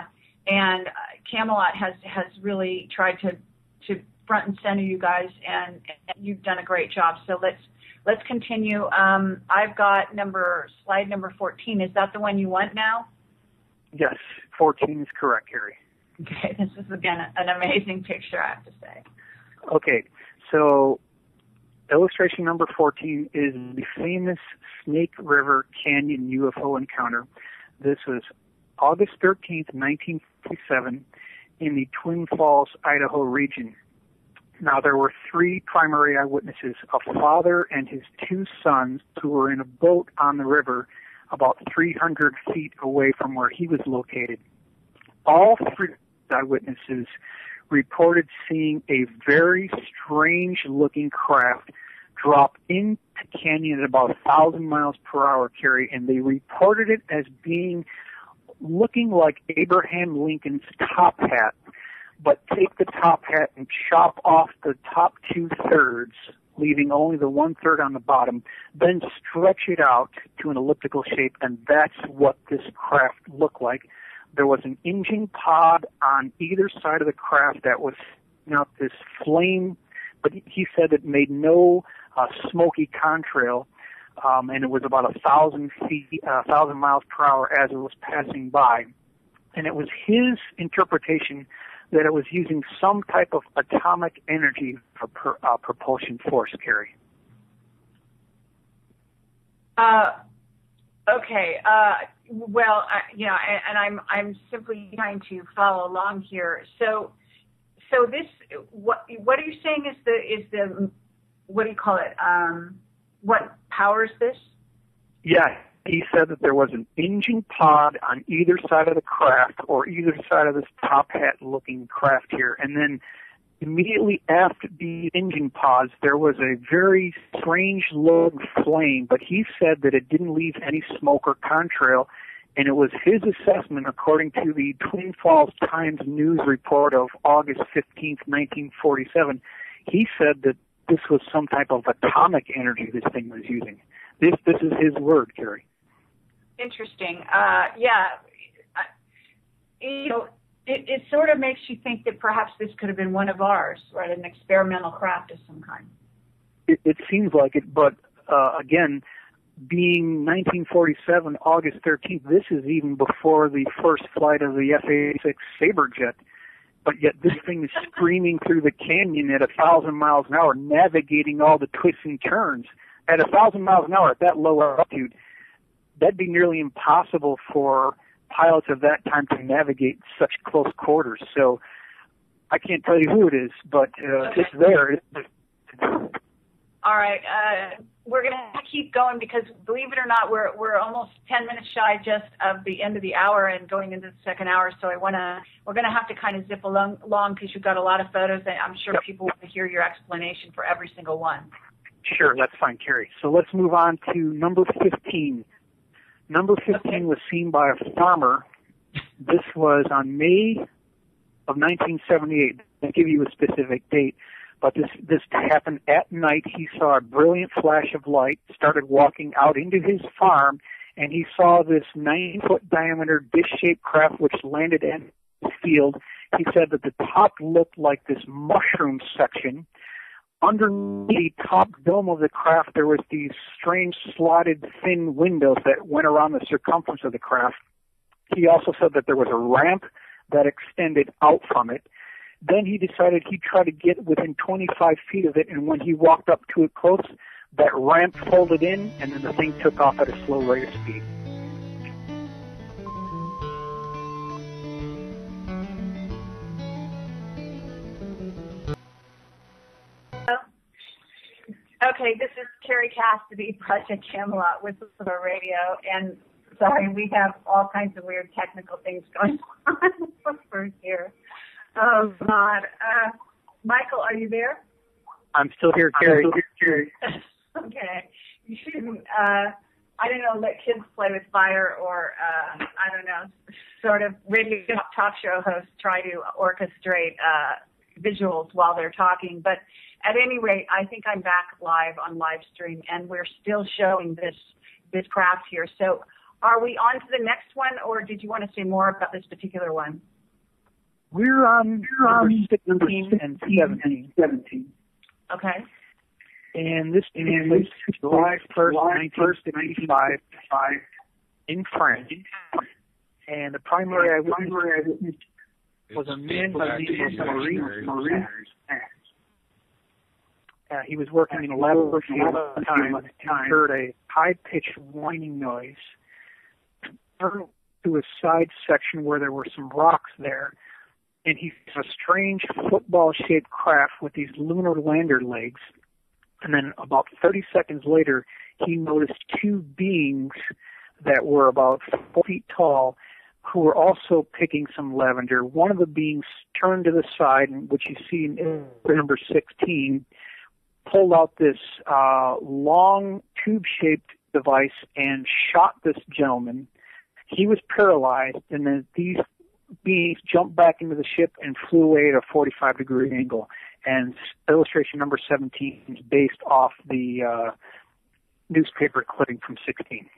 And Camelot has really tried to front and center you guys, and you've done a great job. So let's continue. I've got slide number 14. Is that the one you want now? Yes, 14 is correct, Carrie. Okay, this is again an amazing picture, I have to say. Okay, so illustration number 14 is the famous Snake River Canyon UFO encounter. This was August 13th, 1947, in the Twin Falls, Idaho region. Now, there were 3 primary eyewitnesses, a father and his 2 sons, who were in a boat on the river about 300 feet away from where he was located. All 3 eyewitnesses reported seeing a very strange-looking craft drop into the canyon at about 1,000 miles per hour, Carrie, and they reported it as looking like Abraham Lincoln's top hat, but take the top hat and chop off the top 2/3, leaving only the 1/3 on the bottom, then stretch it out to an elliptical shape, and that's what this craft looked like. There was an engine pod on either side of the craft that was out this flame, but he said it made no smoky contrail. And it was about 1,000 miles per hour as it was passing by. And it was his interpretation that it was using some type of atomic energy for propulsion force, Carrie. Okay. Well, I'm simply trying to follow along here. So this, what are you saying is the what do you call it? What powers this? Yeah, He said that there was an engine pod on either side of the craft, or either side of this top hat looking craft here. And then immediately after the engine pods, there was a very strange looking flame, but he said that it didn't leave any smoke or contrail. And it was his assessment, according to the Twin Falls Times News report of August 15th, 1947. He said that this was some type of atomic energy this thing was using. This is his word, Carrie. Interesting. It sort of makes you think that perhaps this could have been one of ours, right? An experimental craft of some kind. It seems like it, but again, being 1947, August 13th, this is even before the first flight of the F-86 Saberjet. But yet this thing is screaming through the canyon at 1,000 miles an hour, navigating all the twists and turns. At 1,000 miles an hour at that low altitude, that'd be nearly impossible for pilots of that time to navigate such close quarters. So I can't tell you who it is, but it's there. All right. We're going to keep going because, believe it or not, we're almost 10 minutes shy just of the end of the hour and going into the second hour. So we're going to have to kind of zip along because you've got a lot of photos, and I'm sure people want to hear your explanation for every single one. Sure, that's fine, Carrie. So let's move on to number 15. Number 15 was seen by a farmer. This was on May of 1978. I'll give you a specific date. But this happened at night. He saw a brilliant flash of light, started walking out into his farm, and he saw this 9-foot diameter dish-shaped craft which landed in the field. He said that the top looked like this mushroom section. Underneath the top dome of the craft, there was these strange slotted thin windows that went around the circumference of the craft. He also said that there was a ramp that extended out from it. Then he decided he'd try to get within 25 feet of it, and when he walked up to it close, that ramp folded in, and then the thing took off at a slow rate of speed. Okay, this is Carrie Cassidy, Project Camelot, Whistleblower Radio, and sorry, we have all kinds of weird technical things going on first here. Oh, God. Michael, are you there? I'm still here, Carrie. Okay. You shouldn't, I don't know, let kids play with fire or, I don't know, sort of radio talk show hosts try to orchestrate visuals while they're talking. But at any rate, I think I'm back live on live stream, and we're still showing this craft here. So are we on to the next one, or did you want to say more about this particular one? We're on 16 and 17. Okay. And this is July 1st, 1965 in France. And the primary eyewitness was a man by the name of Maurice. He was working in a laboratory at the time and heard a high-pitched whining noise. Turned to a side section where there were some rocks there, and he saw a strange football-shaped craft with these lunar lander legs. And then about 30 seconds later, he noticed two beings that were about 4 feet tall who were also picking some lavender. One of the beings turned to the side, which you see in number 16, pulled out this long tube-shaped device and shot this gentleman. He was paralyzed, and then these beings jumped back into the ship and flew away at a 45-degree angle. And illustration number 17 is based off the newspaper clipping from 16.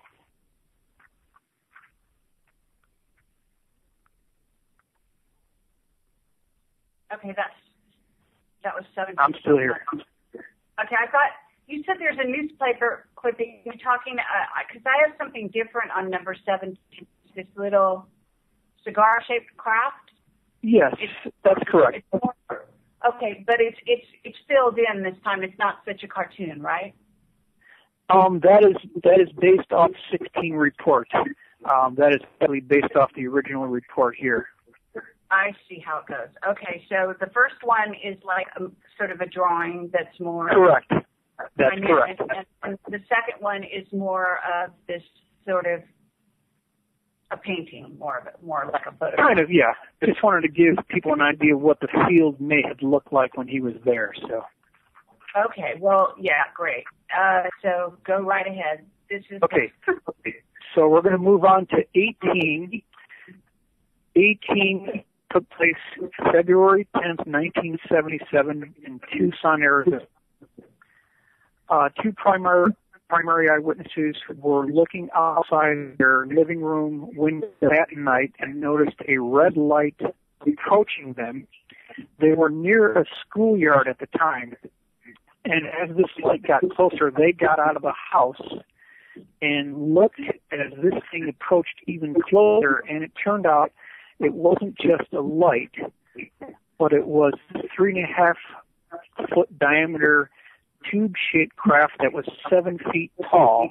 Okay, that was 17. I'm still here. Okay, I thought you said there's a newspaper clipping. You're talking because I have something different on number 17. This little cigar-shaped craft. Yes, that's correct. Okay, but it's filled in this time. It's not such a cartoon, right? That is based off 16 report. That is really based off the original report here. I see how it goes. Okay, so the first one is like sort of a drawing that's more... Correct. That's correct. And the second one is more of this sort of a painting, more like a photo. Kind of, yeah. I just wanted to give people an idea of what the field may have looked like when he was there. So. Okay. Well, yeah, great. So go right ahead. This is okay. So we're going to move on to 18. 18 took place February 10th, 1977 in Tucson, Arizona. Two primary eyewitnesses were looking outside their living room window that night and noticed a red light approaching them. They were near a schoolyard at the time, and as this light got closer, they got out of the house and looked as this thing approached even closer, and it turned out it wasn't just a light, but it was 3.5 foot diameter tube-shaped craft that was 7 feet tall.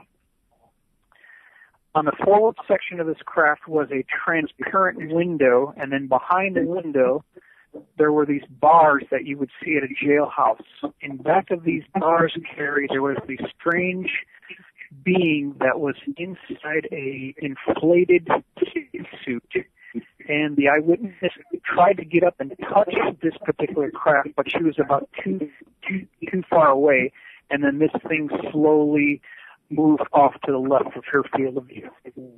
On the forward section of this craft was a transparent window, and then behind the window there were these bars that you would see at a jailhouse. In back of these bars, Carrie, there was this strange being that was inside a inflated suit. And the eyewitness tried to get up and touch this particular craft, but she was about too far away, and then this thing slowly moved off to the left of her field of view.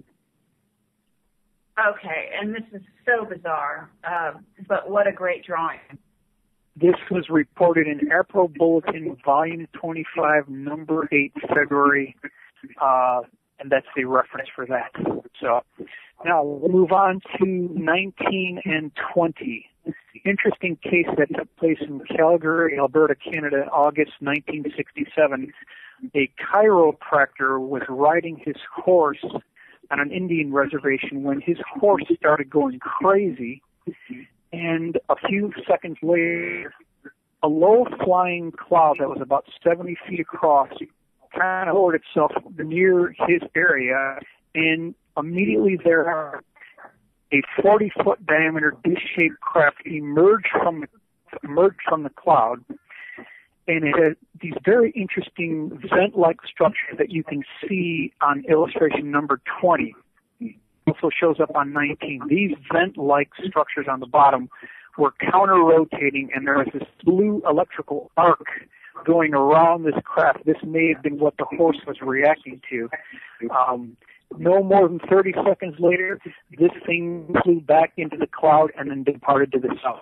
Okay, and this is so bizarre, but what a great drawing. This was reported in Airpro Bulletin, Volume 25, Number 8, February, and that's the reference for that. So now we'll move on to 19 and 20. Interesting case that took place in Calgary, Alberta, Canada, August 1967. A chiropractor was riding his horse on an Indian reservation when his horse started going crazy, and a few seconds later, a low-flying cloud that was about 70 feet across kind of lowered itself near his area, and immediately there, a 40-foot diameter dish-shaped craft emerged from the cloud, and it had these very interesting vent-like structures that you can see on illustration number 20. It also shows up on 19. These vent-like structures on the bottom were counter-rotating, and there was this blue electrical arc going around this craft. This may have been what the horse was reacting to. No more than 30 seconds later, this thing flew back into the cloud and then departed to the south.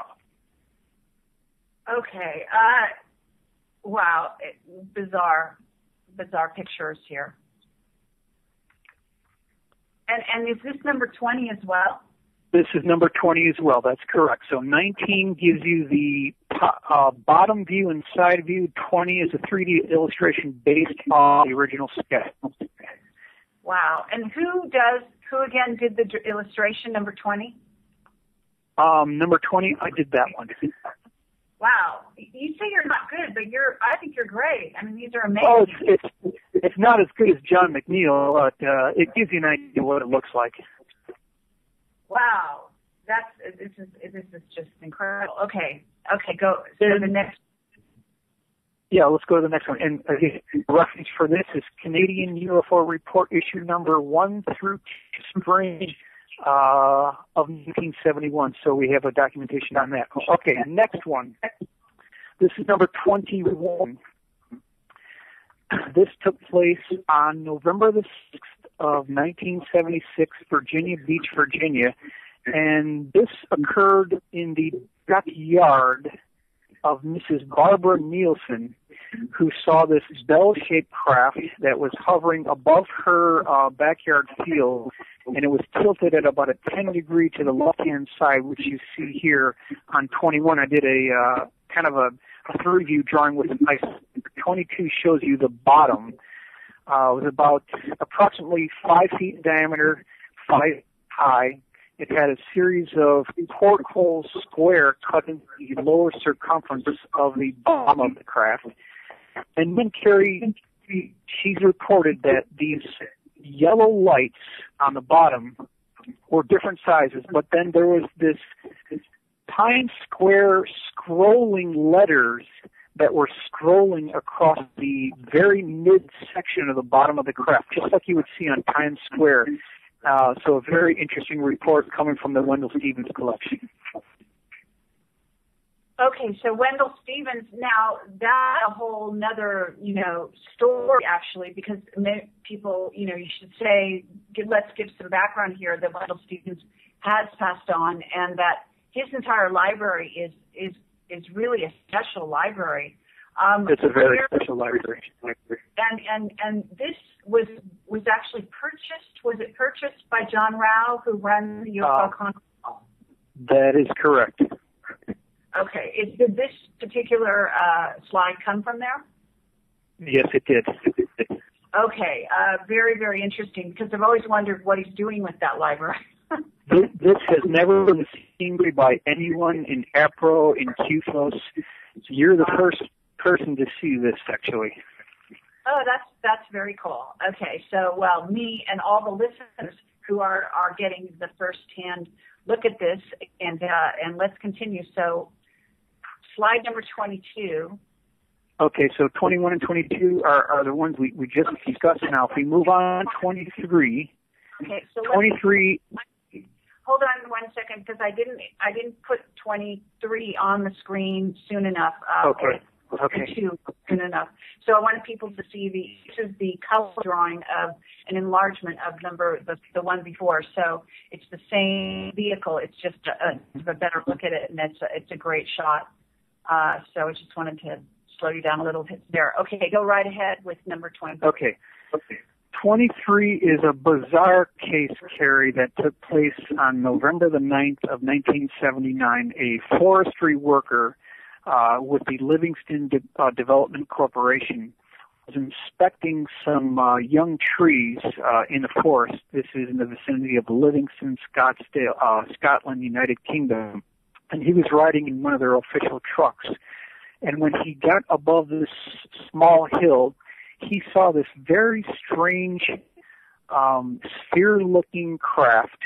Okay. Wow. Bizarre pictures here. And is this number 20 as well? This is number 20 as well. That's correct. So 19 gives you the bottom view and side view. 20 is a 3D illustration based on the original sketch. Wow. And who again did the illustration, number 20? Number 20, I did that one. Wow. You say you're not good, but I think you're great. I mean, these are amazing. Oh, it's not as good as John McNeil, but it gives you an idea what it looks like. Wow. This is just incredible. Okay, go. So the next. Yeah, let's go to the next one. And the reference for this is Canadian UFO Report, issue number 1 through spring of 1971. So we have a documentation on that. Okay, next one. This is number 21. This took place on November the 6th of 1976, Virginia Beach, Virginia. And this occurred in the backyard of Mrs. Barbara Nielsen, who saw this bell-shaped craft that was hovering above her backyard field, and it was tilted at about a 10 degree to the left-hand side, which you see here on 21. I did a kind of a 3-view drawing with an ice. 22 shows you the bottom. It was about approximately 5 feet in diameter, 5 high. It had a series of portholes square cut in the lower circumference of the bottom of the craft. And then Carrie, she's reported that these yellow lights on the bottom were different sizes, but then there was this Times Square scrolling letters that were scrolling across the very mid-section of the bottom of the craft, just like you would see on Times Square. So a very interesting report coming from the Wendell Stevens collection. Okay, so Wendell Stevens, now that's a whole nother, story actually, because people, you should say, let's give some background here that Wendell Stevens has passed on, and that his entire library is really a special library. It's a very special library. And this was actually purchased. Was it purchased by John Rao, who runs the UFO Conference? That is correct. Okay. Did this particular slide come from there? Yes, it did. Okay. Very, very interesting, because I've always wondered what he's doing with that library. This has never been seen by anyone in APRO, in QFOS. You're the first person to see this, actually. Oh, that's very cool. Okay, so, well, me and all the listeners who are getting the first-hand look at this, and let's continue. So, slide number 22. Okay, so 21 and 22 are the ones we just discussed. Now, if we move on, 23. Okay, so 23. Hold on 1 second, because I didn't put 23 on the screen soon enough. Okay. Soon enough. So I wanted people to see this is the color drawing of an enlargement of the one before. So it's the same vehicle. It's just a better look at it, and it's a great shot. So I just wanted to slow you down a little bit there. Okay, go right ahead with number 20. Okay. 23 is a bizarre case, Carrie, that took place on November the 9th of 1979. A forestry worker with the Livingston Development Corporation was inspecting some young trees in the forest. This is in the vicinity of Livingston, Scotland, United Kingdom. And he was riding in one of their official trucks. And when he got above this small hill, he saw this very strange sphere-looking craft.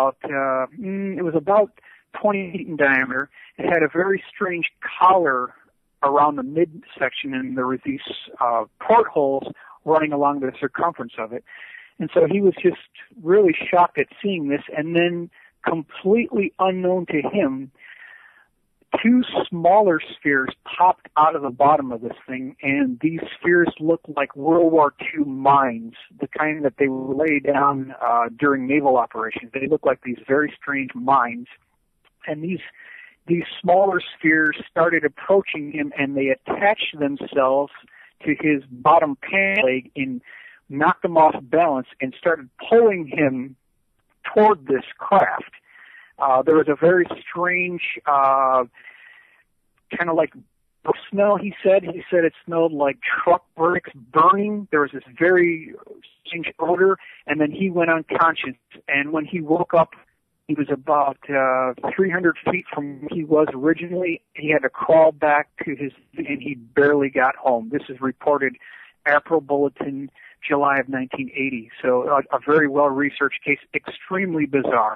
It was about 20 feet in diameter. It had a very strange collar around the midsection, and there were these portholes running along the circumference of it. And so he was just really shocked at seeing this, and then completely unknown to him, two smaller spheres popped out of the bottom of this thing, and these spheres looked like World War II mines, the kind that they would lay down during naval operations. They looked like these very strange mines. And these smaller spheres started approaching him, and they attached themselves to his bottom pant leg and knocked him off balance and started pulling him toward this craft. There was a very strange, kind of like smell, he said. He said it smelled like truck bricks burning. There was this very strange odor, and then he went unconscious. And when he woke up, he was about 300 feet from where he was originally. He had to crawl back to and he barely got home. This is reported APRO Bulletin, July of 1980. So a very well-researched case, extremely bizarre.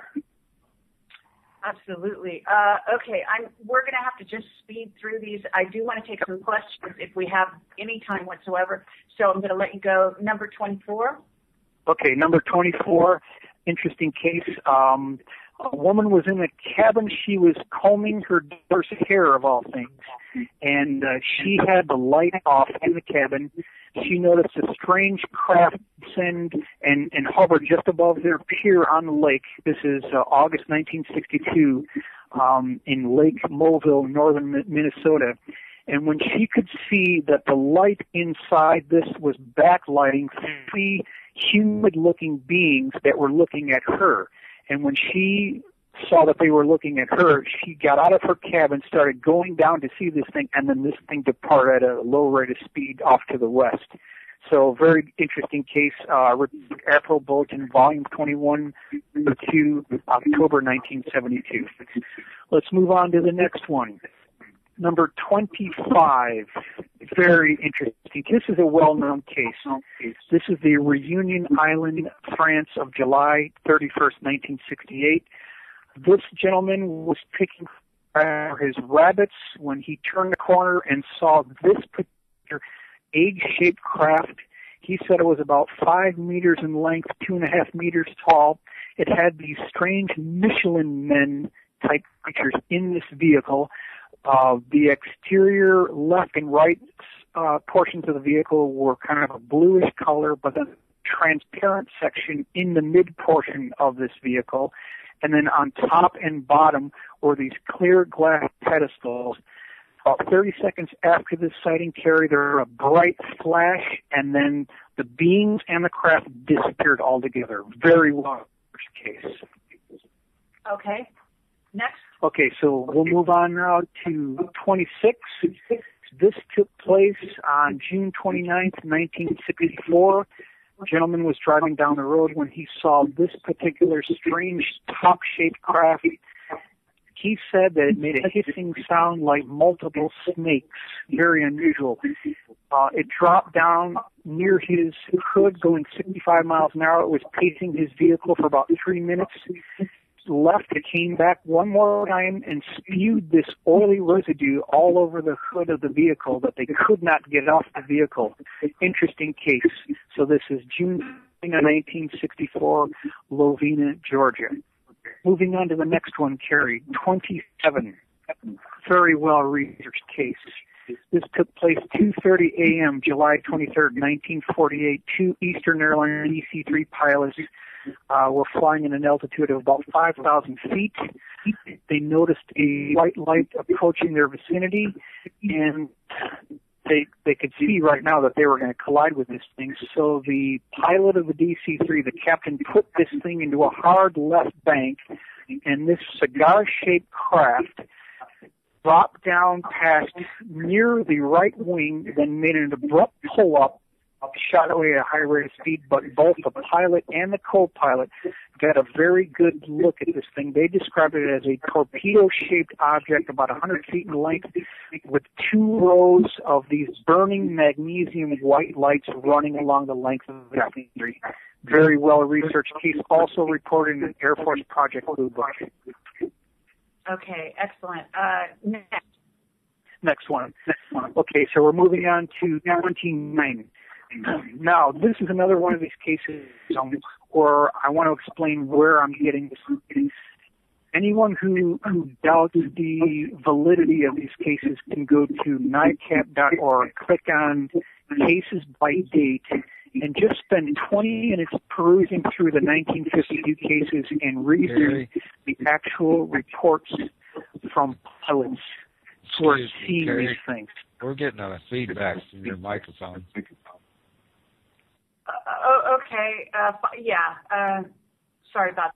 Absolutely. Okay, we're going to have to just speed through these. I do want to take some questions if we have any time whatsoever. So I'm going to let you go. Number 24. Okay, number 24, interesting case. A woman was in a cabin. She was combing her daughter's hair, of all things, and she had the light off in the cabin. She noticed a strange craft descend and hover just above their pier on the lake. This is August 1962 in Lake Mobile, northern Minnesota. And when she could see that the light inside this was backlighting three humid-looking beings that were looking at her. And when she saw that they were looking at her, she got out of her cabin, started going down to see this thing, and then this thing departed at a low rate of speed off to the west. So very interesting case. APRO Bulletin, Volume 21, 2, October 1972. Let's move on to the next one. Number 25, very interesting. This is a well-known case. This is the Reunion Island, France of July 31st, 1968. This gentleman was picking his rabbits when he turned the corner and saw this particular egg-shaped craft. He said it was about 5 meters in length, 2.5 meters tall. It had these strange Michelin Men type creatures in this vehicle. The exterior left and right portions of the vehicle were kind of a bluish color, but then transparent section in the mid portion of this vehicle. And then on top and bottom were these clear glass pedestals. About 30 seconds after this sighting, Carrie, there were a bright flash, and then the beings and the craft disappeared altogether. Very large case. Okay. Next. Okay, so we'll move on now to 26. This took place on June 29th, 1964. A gentleman was driving down the road when he saw this particular strange top-shaped craft. He said that it made a hissing sound like multiple snakes, very unusual. It dropped down near his hood going 65 miles an hour. It was pacing his vehicle for about 3 minutes. Left, it came back one more time and spewed this oily residue all over the hood of the vehicle that they could not get off the vehicle. Interesting case. So this is June 1964, Lovina, Georgia. Moving on to the next one, Carrie, 27. Very well researched case. This took place 2:30 a.m., July 23rd, 1948. Two Eastern Airlines DC-3 pilots were flying at an altitude of about 5,000 feet. They noticed a white light approaching their vicinity, and they could see right now that they were going to collide with this thing. So the pilot of the DC-3, the captain, put this thing into a hard left bank, and this cigar-shaped craft dropped down past near the right wing, then made an abrupt pull-up, shot away at a high rate of speed, but both the pilot and the co-pilot got a very good look at this thing. They described it as a torpedo-shaped object about 100 feet in length with 2 rows of these burning magnesium white lights running along the length of the trajectory. Very well-researched case, also reported in an Air Force Project Blue Book. Okay, excellent. Next one. Okay, so we're moving on to 29. Now, this is another one of these cases where I want to explain where I'm getting this. Anyone who doubts the validity of these cases can go to NICAP.org, click on cases by date, and just spend 20 minutes perusing through the 1952 cases and reading the actual reports from pilots who are seeing these things. We're getting a feedback from your microphone. Okay. Sorry about that.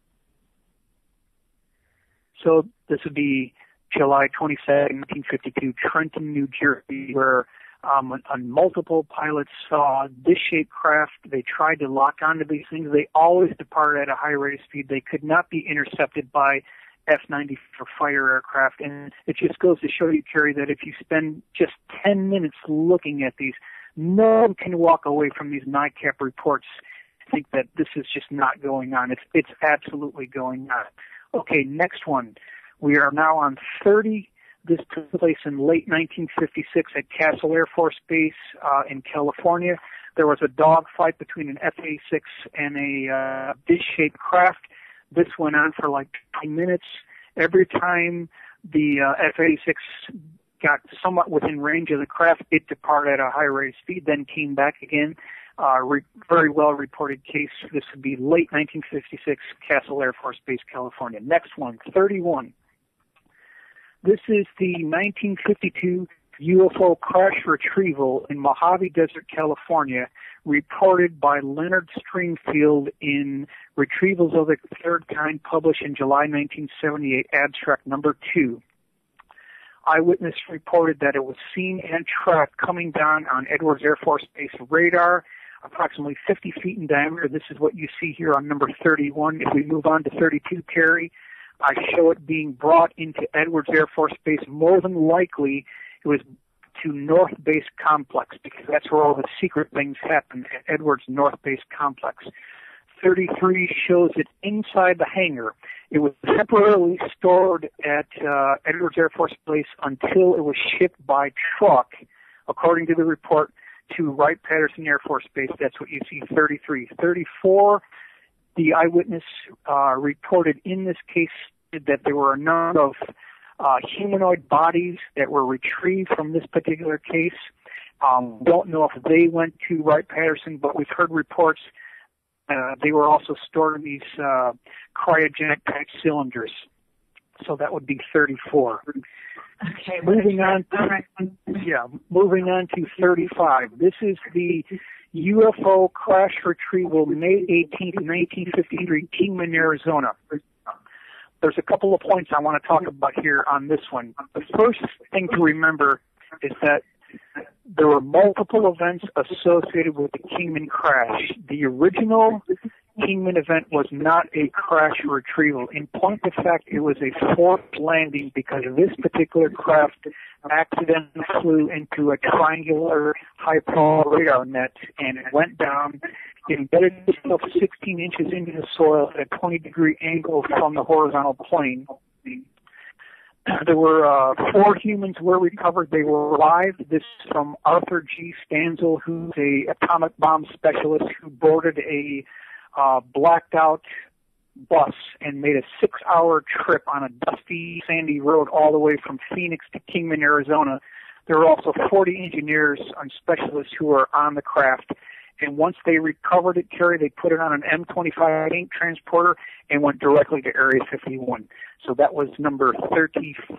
So this would be July 22nd, 1952, Trenton, New Jersey, where multiple pilots saw this shaped craft. They tried to lock onto these things. They always departed at a high rate of speed. They could not be intercepted by F-94 fighter aircraft. And it just goes to show you, Carrie, that if you spend just 10 minutes looking at these, no one can walk away from these NICAP reports and think that this is just not going on. It's absolutely going on. Okay, next one. We are now on 30. This took place in late 1956 at Castle Air Force Base in California. There was a dogfight between an F-86 and a dish-shaped craft. This went on for like 20 minutes. Every time the F-86 got somewhat within range of the craft, it departed at a high rate of speed, then came back again. Very well-reported case. This would be late 1956, Castle Air Force Base, California. Next one, 31. This is the 1952 UFO crash retrieval in Mojave Desert, California, reported by Leonard Stringfield in Retrievals of the Third Kind, published in July 1978, abstract number 2. Eyewitness reported that it was seen and tracked coming down on Edwards Air Force Base radar, approximately 50 feet in diameter. This is what you see here on number 31. If we move on to 32, Carrie, I show it being brought into Edwards Air Force Base. More than likely, it was to North Base Complex, because that's where all the secret things happen at Edwards North Base Complex. 33 shows it inside the hangar. It was temporarily stored at Edwards Air Force Base until it was shipped by truck, according to the report, to Wright-Patterson Air Force Base. That's what you see, 33. 34, the eyewitness reported in this case that there were a number of humanoid bodies that were retrieved from this particular case. Don't know if they went to Wright-Patterson, but we've heard reports they were also stored in these cryogenic type cylinders. So that would be 34. Okay. Moving on to 35. This is the UFO crash retrieval, May 18th, 1953, Kingman, Arizona. There's a couple of points I want to talk about here on this one. The first thing to remember is that there were multiple events associated with the Kingman crash. The original Kingman event was not a crash retrieval. In point of fact, it was a forced landing because this particular craft accidentally flew into a triangular high-power radar net and it went down, embedded itself 16 inches into the soil at a 20-degree angle from the horizontal plane. There were 4 humans were recovered. They were alive. This is from Arthur G. Stanzel, who's a atomic bomb specialist who boarded a blacked out bus and made a 6-hour trip on a dusty, sandy road all the way from Phoenix to Kingman, Arizona. There were also 40 engineers and specialists who were on the craft. And once they recovered it, Kerry, they put it on an M25 tank transporter and went directly to Area 51. So that was number 35.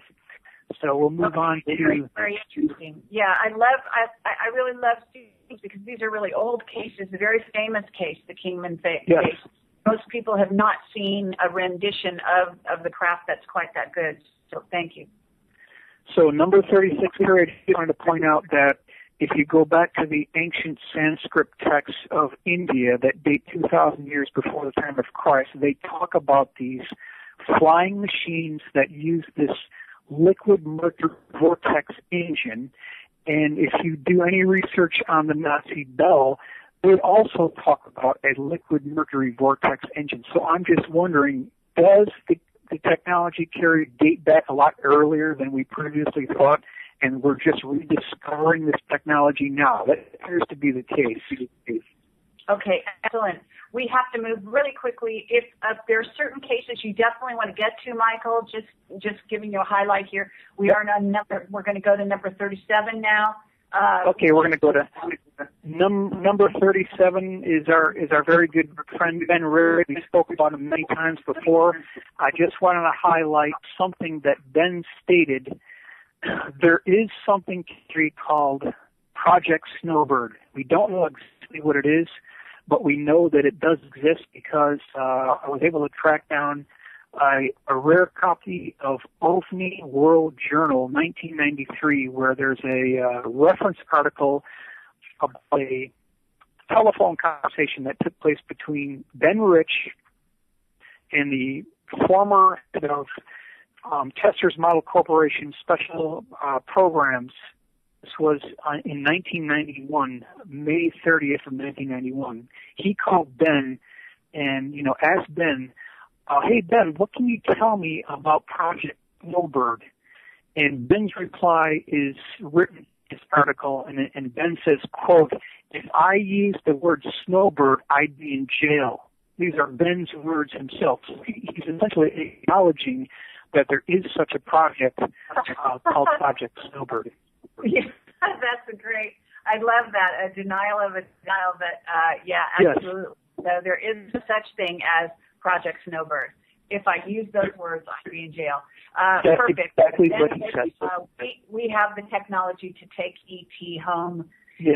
So we'll move on to... Very interesting. Yeah, I really love these because these are really old cases, a very famous case, the Kingman case. Yes. Most people have not seen a rendition of the craft that's quite that good. So thank you. So number 36, Kerry, I just wanted to point out that if you go back to the ancient Sanskrit texts of India that date 2,000 years before the time of Christ, they talk about these flying machines that use this liquid mercury vortex engine. And if you do any research on the Nazi Bell, they also talk about a liquid mercury vortex engine. So I'm just wondering, does the technology carry date back a lot earlier than we previously thought, and we're just rediscovering this technology now? That appears to be the case. Okay, excellent. We have to move really quickly. If there are certain cases you definitely want to get to, Michael, just giving you a highlight here. We're going to go to number 37 now. Okay, we're going to go to number 37 is our very good friend Ben Rarick. We spoke about him many times before. I just wanted to highlight something that Ben stated. There is something called Project Snowbird. We don't know exactly what it is, but we know that it does exist because I was able to track down a rare copy of OVNI World Journal 1993 where there's a reference article about a telephone conversation that took place between Ben Rich and the former head of Testers Model Corporation Special Programs. This was in 1991, May 30th of 1991. He called Ben and, asked Ben, hey, Ben, what can you tell me about Project Snowbird? And Ben's reply is written in this article, and Ben says, quote, if I used the word snowbird, I'd be in jail. These are Ben's words himself. So he's essentially acknowledging that there is such a project called Project Snowbird. Yeah, that's great. I love that, a denial of a denial that, absolutely. Yes. So there is such thing as Project Snowbird. If I use those words, I'd be in jail. That's Perfect. exactly what he said. We have the technology to take E.T. home, yes.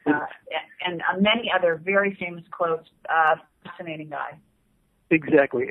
and many other very famous quotes. Fascinating guy. Exactly.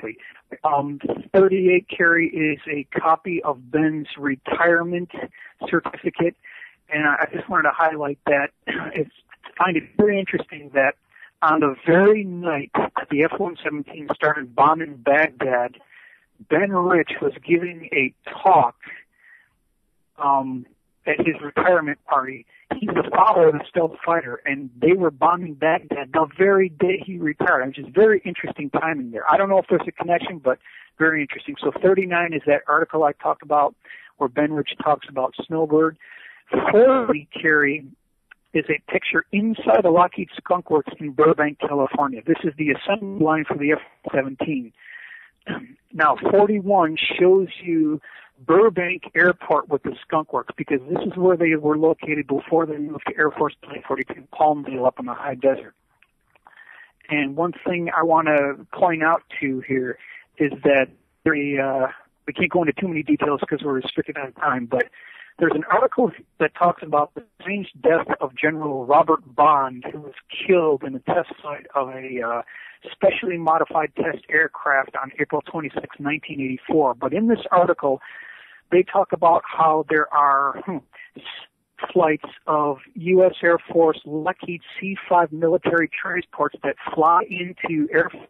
38, Kerry, is a copy of Ben's retirement certificate, and I just wanted to highlight that. I find it very interesting that on the very night that the F-117 started bombing Baghdad, Ben Rich was giving a talk at his retirement party. He's the father of the stealth fighter, and they were bombing Baghdad the very day he retired, which is very interesting timing there. I don't know if there's a connection, but very interesting. So 39 is that article I talked about where Ben Rich talks about Snowbird. 40, Carrie, is a picture inside the Lockheed Skunk Works in Burbank, California. This is the assembly line for the F-17. Now, 41 shows you Burbank Airport with the Skunk Works, because this is where they were located before they moved to Air Force Base 42, Palmdale up in the high desert. And one thing I want to point out to here is that we can't go into too many details because we're restricted on time, but there's an article that talks about the strange death of General Robert Bond, who was killed in a test flight of a specially modified test aircraft on April 26, 1984. But in this article, they talk about how there are flights of U.S. Air Force Lockheed C-5 military transports that fly into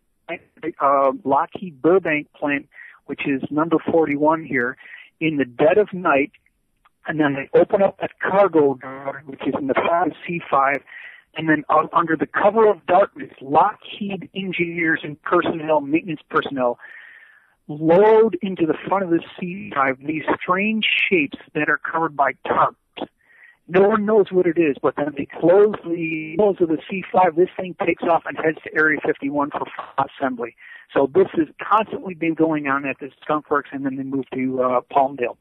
Lockheed Burbank plant, which is number 41 here, in the dead of night. And then they open up that cargo door, which is in the front of C-5, and then under the cover of darkness, Lockheed engineers and personnel, maintenance personnel, load into the front of the C-5 these strange shapes that are covered by tarps. No one knows what it is, but then they close the nose of the C-5, this thing takes off and heads to Area 51 for assembly. So this has constantly been going on at the Skunk Works, and then they move to Palmdale.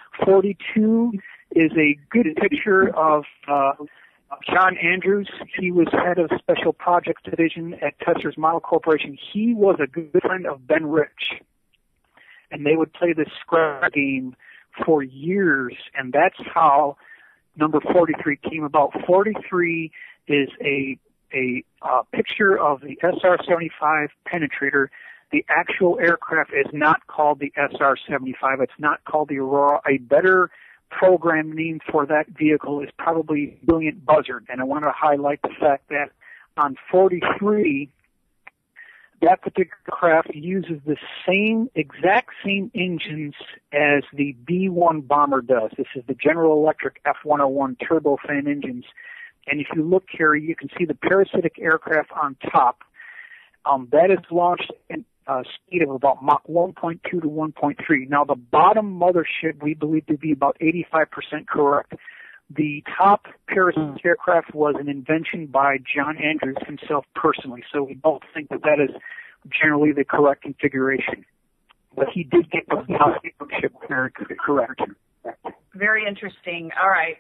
42 is a good picture of John Andrews. He was head of Special Projects Division at Testors Model Corporation. He was a good friend of Ben Rich, and they would play this scrap game for years, and that's how number 43 came about. 43 is a picture of the SR-75 Penetrator. The actual aircraft is not called the SR-75. It's not called the Aurora. A better program name for that vehicle is probably Brilliant Buzzard. And I want to highlight the fact that on 43, that particular craft uses the exact same engines as the B-1 bomber does. This is the General Electric F-101 turbofan engines. And if you look here, you can see the parasitic aircraft on top. That is launched in speed of about Mach 1.2 to 1.3. Now, the bottom mothership we believe to be about 85% correct. The top parasitic aircraft was an invention by John Andrews himself personally, so we both think that that is generally the correct configuration. But he did get the top ship correct. Very interesting. All right.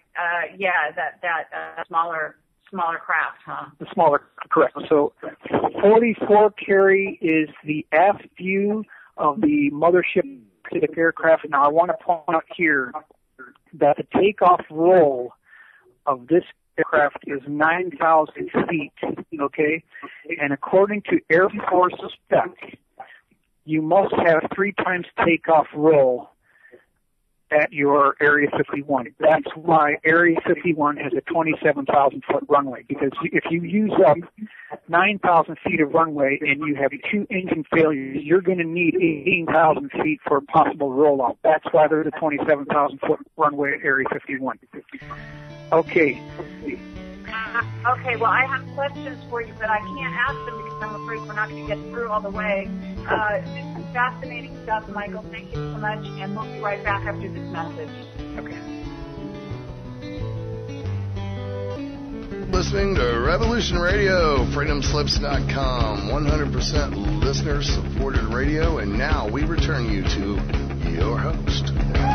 That smaller craft, huh? The smaller, correct. So 44, Carrie, is the aft view of the mothership Pacific aircraft. Now, I want to point out here that the takeoff roll of this aircraft is 9,000 feet, okay? And according to Air Force spec, you must have 3 times takeoff roll at your Area 51. That's why Area 51 has a 27,000-foot runway, because if you use up 9,000 feet of runway and you have 2 engine failures, you're going to need 18,000 feet for a possible rollout. That's why there's a 27,000-foot runway at Area 51. Okay. Okay, well, I have questions for you, but I can't ask them because I'm afraid we're not going to get through all the way. This is fascinating stuff, Michael. Thank you so much, and we'll be right back after this message. Okay. Listening to Revolution Radio, freedomslips.com, 100% listener-supported radio, and now we return you to your host.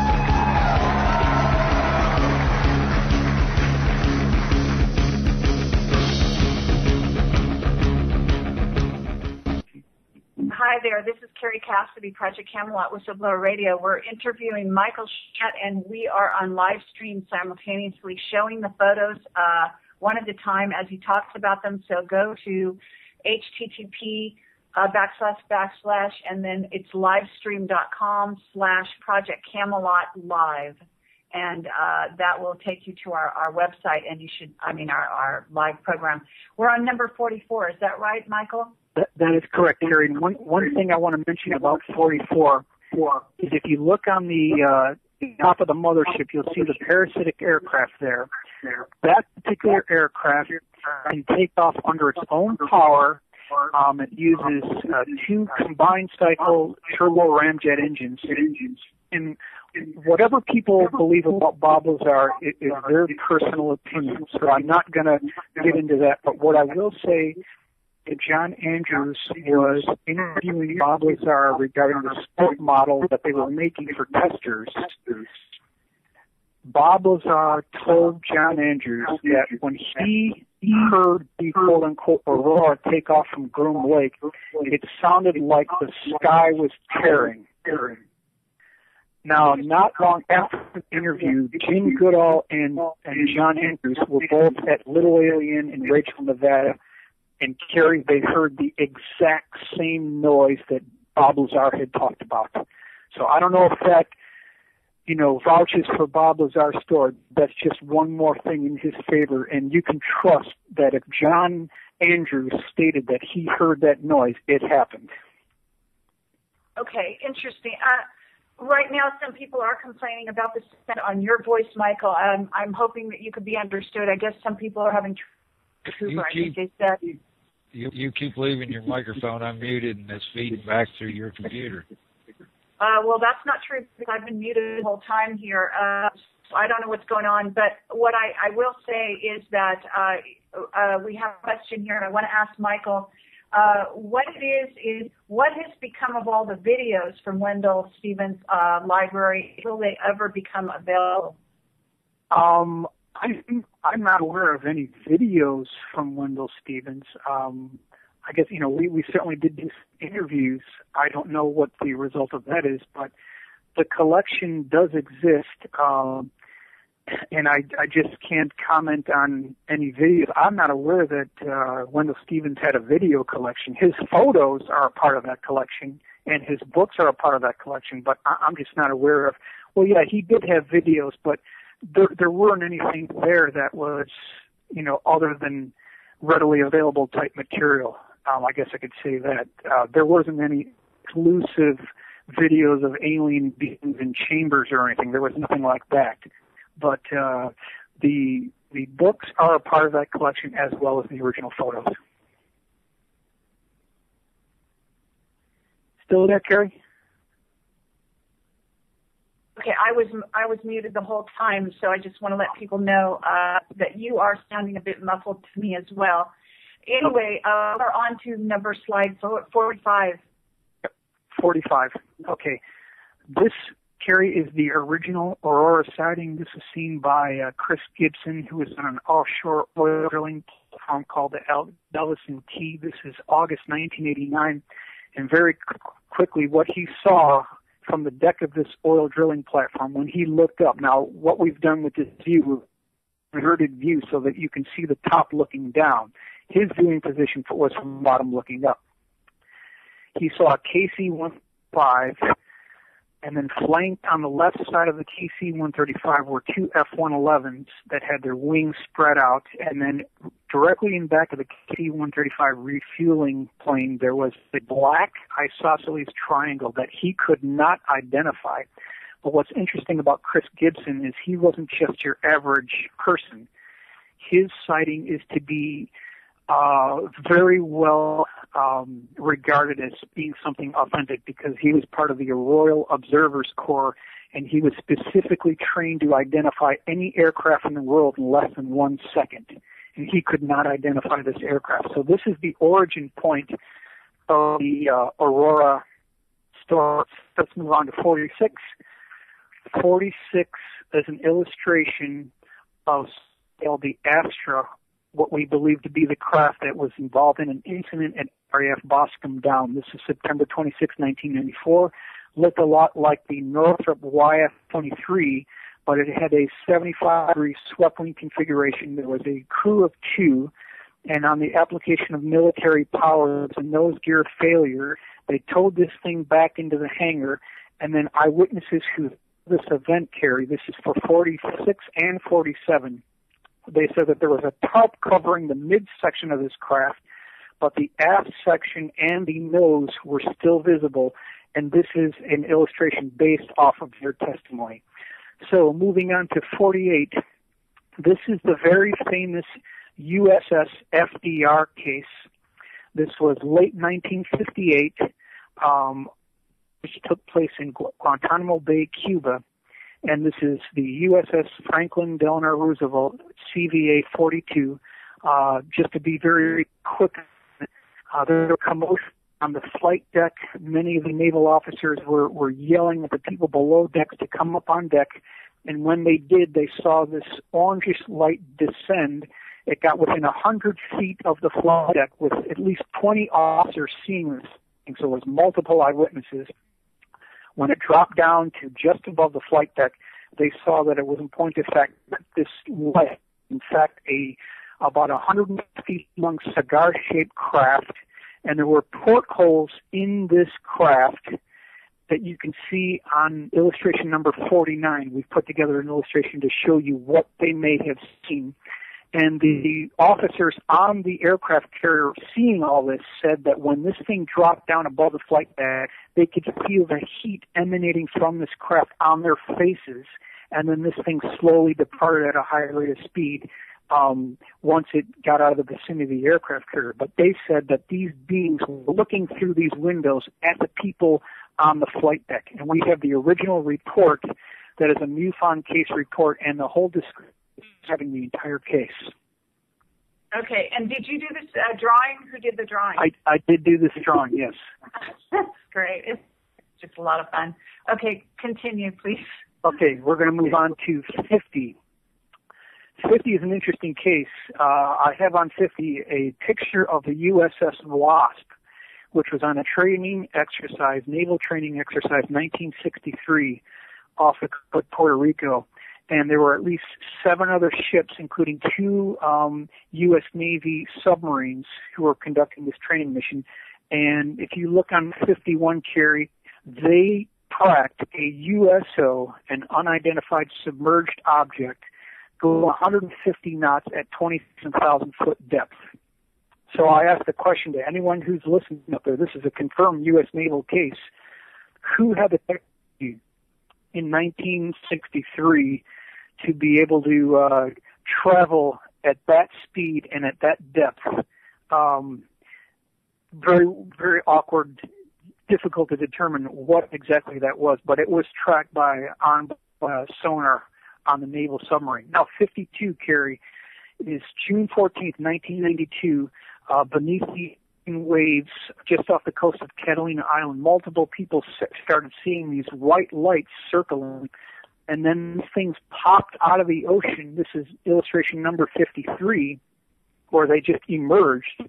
Hi there, this is Carrie Cassidy, Project Camelot Whistleblower Radio. We're interviewing Michael Schratt, and we are on live stream simultaneously showing the photos one at a time as he talks about them. So go to http / and then it's livestream.com/Project Camelot Live. And that will take you to our website, and our live program. We're on number 44. Is that right, Michael? That is correct, Carrie. One thing I want to mention about 44 is if you look on the the top of the mothership, you'll see the parasitic aircraft there. That particular aircraft can take off under its own power. It uses 2 combined cycle turbo ramjet engines. And whatever people believe about Bob Lazar is their personal opinion, so I'm not going to get into that. But what I will say, that John Andrews was interviewing Bob Lazar regarding the sport model that they were making for testers. Bob Lazar told John Andrews that when he heard the quote-unquote Aurora take off from Groom Lake, it sounded like the sky was tearing. Now, not long after the interview, Jim Goodall and John Andrews were both at Little Alien in Rachel, Nevada, and Kerry, they heard the exact same noise that Bob Lazar had talked about. So I don't know if that, vouches for Bob Lazar's story. That's just one more thing in his favor, and you can trust that if John Andrews stated that he heard that noise, it happened. Okay, interesting. Right now, some people are complaining about the sound on your voice, Michael. I'm hoping that you could be understood. I guess some people are having trouble. You keep leaving your microphone unmuted, and it's feeding back through your computer. Well, that's not true because I've been muted the whole time here. So I don't know what's going on. But what I will say is that we have a question here, and I want to ask Michael. What it is what has become of all the videos from Wendell Stevens' library? Will they ever become available? I'm not aware of any videos from Wendell Stevens. I guess, we certainly did do interviews. I don't know what the result of that is, but the collection does exist. And I just can't comment on any videos. I'm not aware that Wendell Stevens had a video collection. His photos are a part of that collection, and his books are a part of that collection, but I'm just not aware of. Well, yeah, he did have videos, but there weren't anything there that was, other than readily available type material. I guess I could say that. There wasn't any exclusive videos of alien beings in chambers or anything. There was nothing like that. But the books are a part of that collection as well as the original photos. Still there, Kerry? Okay, I was muted the whole time, so I just want to let people know that you are sounding a bit muffled to me as well. Anyway, we're on to number slide 45. 45. Okay. This, Kerry, is the original Aurora sighting. This is seen by Chris Gibson, who is on an offshore oil drilling platform called the Ellison Key. This is August 1989. And very quickly, what he saw from the deck of this oil drilling platform when he looked up. Now, what we've done with this view, inverted view, so that you can see the top looking down. His viewing position was from the bottom looking up. He saw a KC-135, and then flanked on the left side of the KC-135 were 2 F-111s that had their wings spread out, and then directly in back of the KC-135 refueling plane, there was a black isosceles triangle that he could not identify. But what's interesting about Chris Gibson is he wasn't just your average person. His sighting is to be very well regarded as being something authentic because he was part of the Royal Observers Corps, and he was specifically trained to identify any aircraft in the world in less than 1 second. And he could not identify this aircraft. So this is the origin point of the Aurora story. Let's move on to 46. 46 is an illustration of the Astra, what we believe to be the craft that was involved in an incident at RAF Boscombe Down. This is September 26, 1994. Looked a lot like the Northrop YF-23, but it had a 75-degree swept-wing configuration. There was a crew of 2, and on the application of military power, a nose gear failure. They towed this thing back into the hangar, and then eyewitnesses who this event carry, this is for 46 and 47, they said that there was a tarp covering the midsection of this craft, but the aft section and the nose were still visible, and this is an illustration based off of their testimony. So moving on to 48, this is the very famous USS FDR case. This was late 1958, which took place in Guantanamo Bay, Cuba. And this is the USS Franklin Delano Roosevelt, CVA-42. Just to be very quick, there was a commotion on the flight deck. Many of the naval officers were yelling at the people below decks to come up on deck. And when they did, they saw this orangish light descend. It got within 100 feet of the flight deck with at least 20 officers seeing this. And so it was multiple eyewitnesses. When it dropped down to just above the flight deck, they saw that it was in point of fact this light, in fact, about 150 long cigar-shaped craft, and there were portholes in this craft that you can see on illustration number 49. We've put together an illustration to show you what they may have seen. And the officers on the aircraft carrier seeing all this said that when this thing dropped down above the flight deck, they could feel the heat emanating from this craft on their faces, and then this thing slowly departed at a higher rate of speed once it got out of the vicinity of the aircraft carrier. But they said that these beings were looking through these windows at the people on the flight deck. And we have the original report that is a MUFON case report, and the whole description having the entire case. Okay, and did you do this drawing? Who did the drawing? I did do this drawing, yes. That's great. It's just a lot of fun. Okay, continue, please. Okay, we're going to move on to 50. 50 is an interesting case. I have on 50 a picture of the USS Wasp, which was on a training exercise, naval training exercise, 1963, off the coast of Puerto Rico. And there were at least 7 other ships, including 2 U.S. Navy submarines who were conducting this training mission. And if you look on 51, Carrie, they tracked a USO, an unidentified submerged object, go 150 knots at 27,000-foot depth. So I asked the question to anyone who's listening up there, this is a confirmed U.S. naval case, who had the technology in 1963 to be able to travel at that speed and at that depth? Very, very awkward, difficult to determine what exactly that was, but it was tracked by sonar on the naval submarine. Now, 52, Carrie, is June 14th, 1992, beneath the waves just off the coast of Catalina Island. Multiple people started seeing these white lights circling, and then things popped out of the ocean. This is illustration number 53, where they just emerged.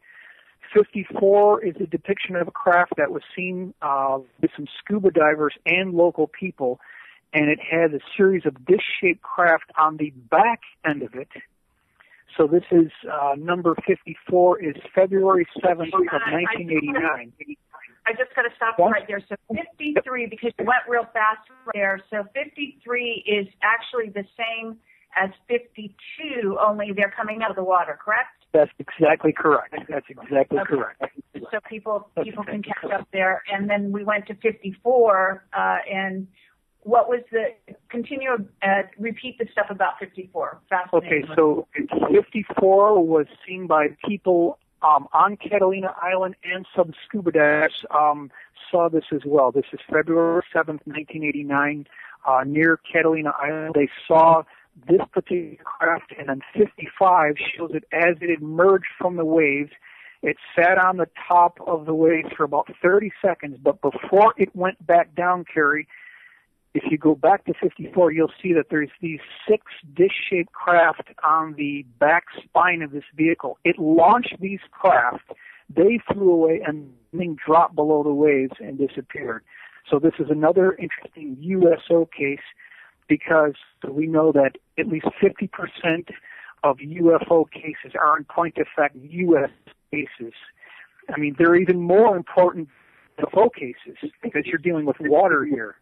54 is a depiction of a craft that was seen with some scuba divers and local people, and it had a series of dish-shaped craft on the back end of it. So this is number 54 is February 7th of 1989. I just got to stop right there. So 53, because you went real fast there. So 53 is actually the same as 52, only they're coming out of the water, correct? That's exactly correct. That's exactly correct. So people can catch up there. And then we went to 54, and what was repeat the stuff about 54. Fascinating. Okay, so 54 was seen by people on Catalina Island, and some scuba divers saw this as well. This is February 7th, 1989, near Catalina Island. They saw this particular craft, and then 55 shows it as it emerged from the waves. It sat on the top of the waves for about 30 seconds, but before it went back down, Carrie, if you go back to 54, you'll see that there's these 6 dish-shaped craft on the back spine of this vehicle. It launched these craft, they flew away, and then dropped below the waves and disappeared. So this is another interesting USO case, because we know that at least 50% of UFO cases are in point of fact U.S. cases. I mean, they're even more important than UFO cases because you're dealing with water here.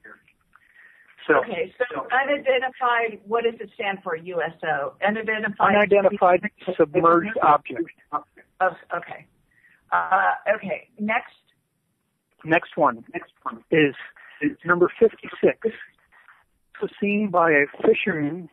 So, okay, so unidentified, what does it stand for, USO? Unidentified submerged object. Oh, okay. Okay, next. Next one is number 56. was seen by a fisherman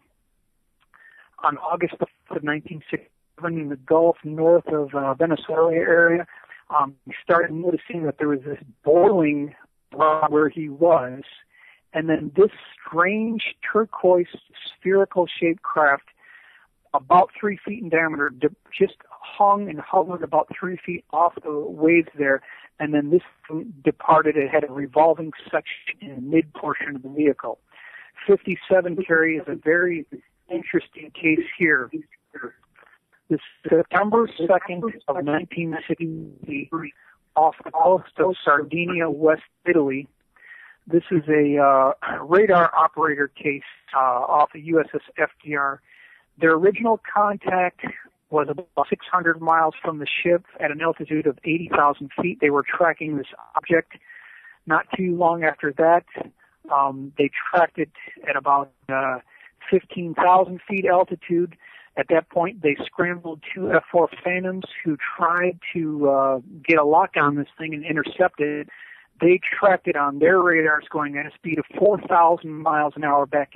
on August the 4th of 1967 in the Gulf north of Venezuela area. He started noticing that there was this boiling where he was, and then this strange turquoise spherical shaped craft about 3 feet in diameter just hung and hovered about 3 feet off the waves there, and then this thing departed. It had a revolving section in the mid portion of the vehicle. 57 Carrie is a very interesting case here. This September 2nd of 1960, off the coast of Sardinia, West Italy. This is a radar operator case off the USS FDR. Their original contact was about 600 miles from the ship at an altitude of 80,000 feet. They were tracking this object. Not too long after that, they tracked it at about 15,000 feet altitude. At that point, they scrambled 2 F-4 Phantoms who tried to get a lock on this thing and intercept it. They tracked it on their radars going at a speed of 4,000 miles an hour back in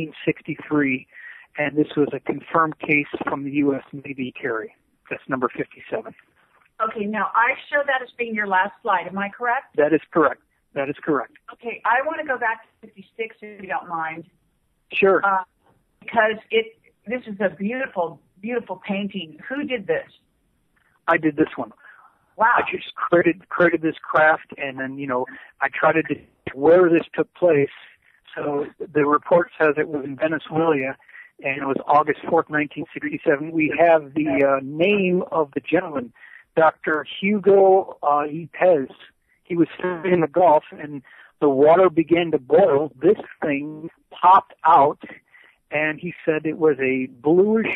1963, and this was a confirmed case from the U.S. Navy, Carrie. That's number 57. Okay, now I show that as being your last slide. Am I correct? That is correct. That is correct. Okay, I want to go back to 56 if you don't mind. Sure. Because this is a beautiful, beautiful painting. Who did this? I did this one. Wow. I just created this craft, and then, I tried to detect where this took place. So the report says it was in Venezuela, and it was August 4th, 1967. We have the name of the gentleman, Dr. Hugo Ypez. He was sitting in the Gulf, and the water began to boil. This thing popped out, and he said it was a bluish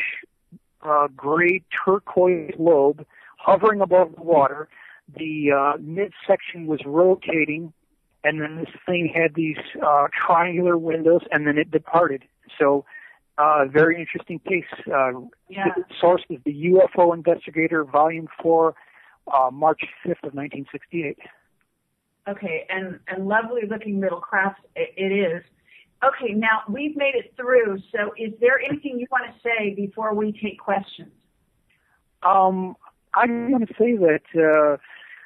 gray turquoise globe hovering above the water. The midsection was rotating, and then this thing had these triangular windows, and then it departed. So, very interesting case. Yeah. The source is the UFO Investigator, Volume 4, March 5th of 1968. Okay, and lovely looking little craft it is. Okay, now we've made it through, so is there anything you want to say before we take questions? I want to say that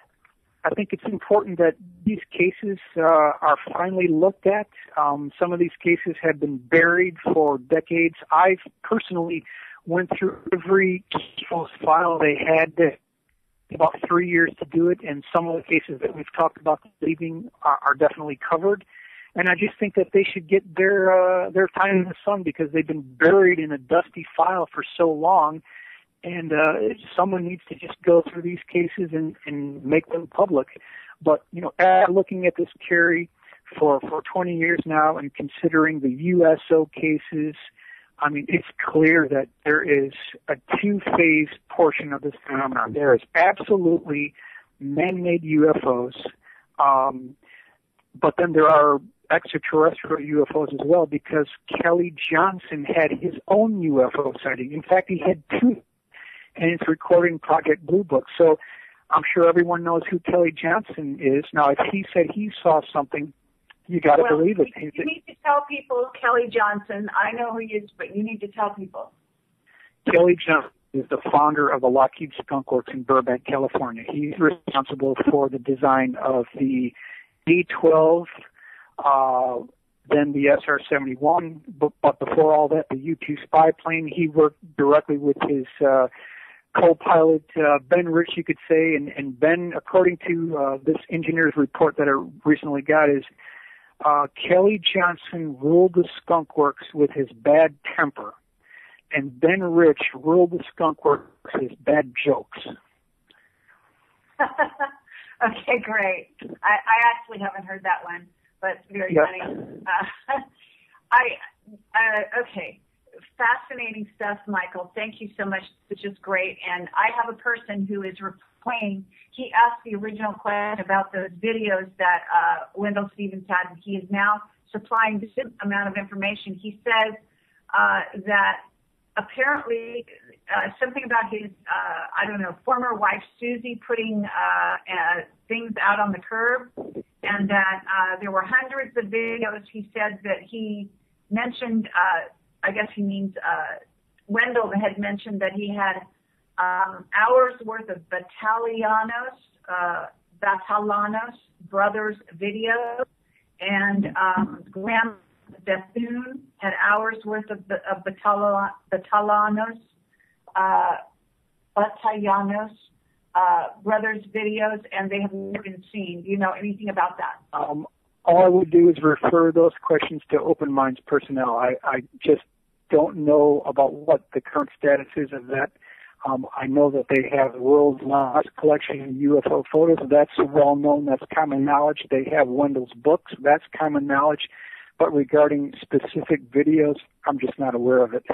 I think it's important that these cases are finally looked at. Some of these cases have been buried for decades. I've personally went through every case file they had. About 3 years to do it, and some of the cases that we've talked about this evening are definitely covered. And I just think that they should get their time in the sun because they've been buried in a dusty file for so long. And someone needs to just go through these cases and make them public. But, looking at this, Carrie, for 20 years now and considering the USO cases, I mean, it's clear that there is a two-phase portion of this phenomenon. There is absolutely man-made UFOs, but then there are extraterrestrial UFOs as well, because Kelly Johnson had his own UFO sighting. In fact, he had 2, and it's recording Project Blue Book. So I'm sure everyone knows who Kelly Johnson is. Now, if he said he saw something, you got to believe it. You need to tell people Kelly Johnson. I know who he is, but you need to tell people. Kelly Johnson is the founder of the Lockheed Skunk Works in Burbank, California. He's responsible for the design of the D-12, then the SR-71, but before all that, the U-2 spy plane. He worked directly with his co-pilot, Ben Rich, you could say, and Ben, according to this engineer's report that I recently got, is Kelly Johnson ruled the Skunk Works with his bad temper, and Ben Rich ruled the Skunk Works with his bad jokes. Okay, great. I actually haven't heard that one, but it's very funny. Okay. Fascinating stuff, Michael. Thank you so much. It's just great. And I have a person who is replaying. He asked the original question about those videos that Wendell Stevens had, and he is now supplying this amount of information. He says that apparently something about his, former wife Susie putting things out on the curb, and that there were hundreds of videos. He said that he mentioned, I guess he means, Wendell had mentioned that he had hours worth of Battalianos Brothers videos, and Graham Bethune had hours worth of Battalianos Brothers videos, and they have never been seen. Do you know anything about that? All I would do is refer those questions to Open Minds personnel. I just don't know about what the current status is of that. I know that they have the world's largest collection of UFO photos. That's well known. That's common knowledge. They have Wendell's books. That's common knowledge. But regarding specific videos, I'm just not aware of it.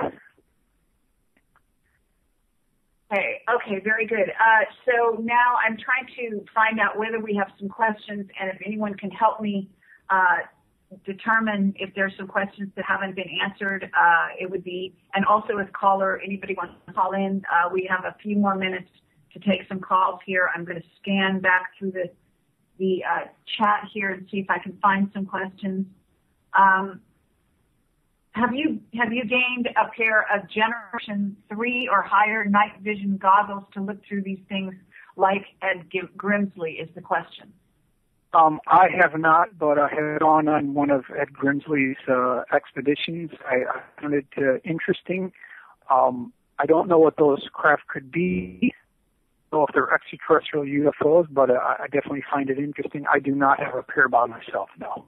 Okay, very good. So now I'm trying to find out whether we have some questions, and if anyone can help me determine if there's some questions that haven't been answered, it would be, and also if anybody wants to call in, we have a few more minutes to take some calls here. I'm going to scan back through the chat here and see if I can find some questions. Have you gained a pair of Generation 3 or higher night vision goggles to look through these things like Ed Grimsley is the question. I have not, but I have gone on one of Ed Grimsley's expeditions. I found it interesting. I don't know what those craft could be. I don't know if they're extraterrestrial UFOs, but I definitely find it interesting. I do not have a pair by myself, no.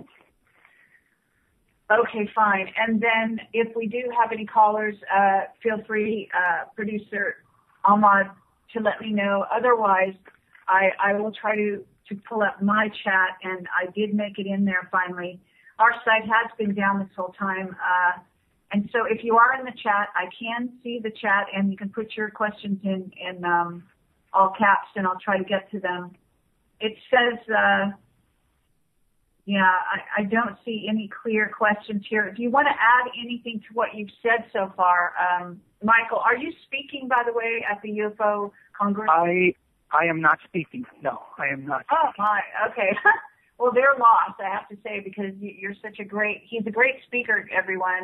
Okay, fine. And then if we do have any callers, feel free, producer Ahmad, to let me know. Otherwise, I will try to pull up my chat, and I did make it in there finally. Our site has been down this whole time. And so if you are in the chat, I can see the chat, and you can put your questions in all caps, and I'll try to get to them. It says, I don't see any clear questions here. Do you want to add anything to what you've said so far? Michael, are you speaking, by the way, at the UFO Congress? I am not speaking. No, I am not. Oh, my. Okay. Well, they're lost, I have to say, because he's a great speaker, everyone.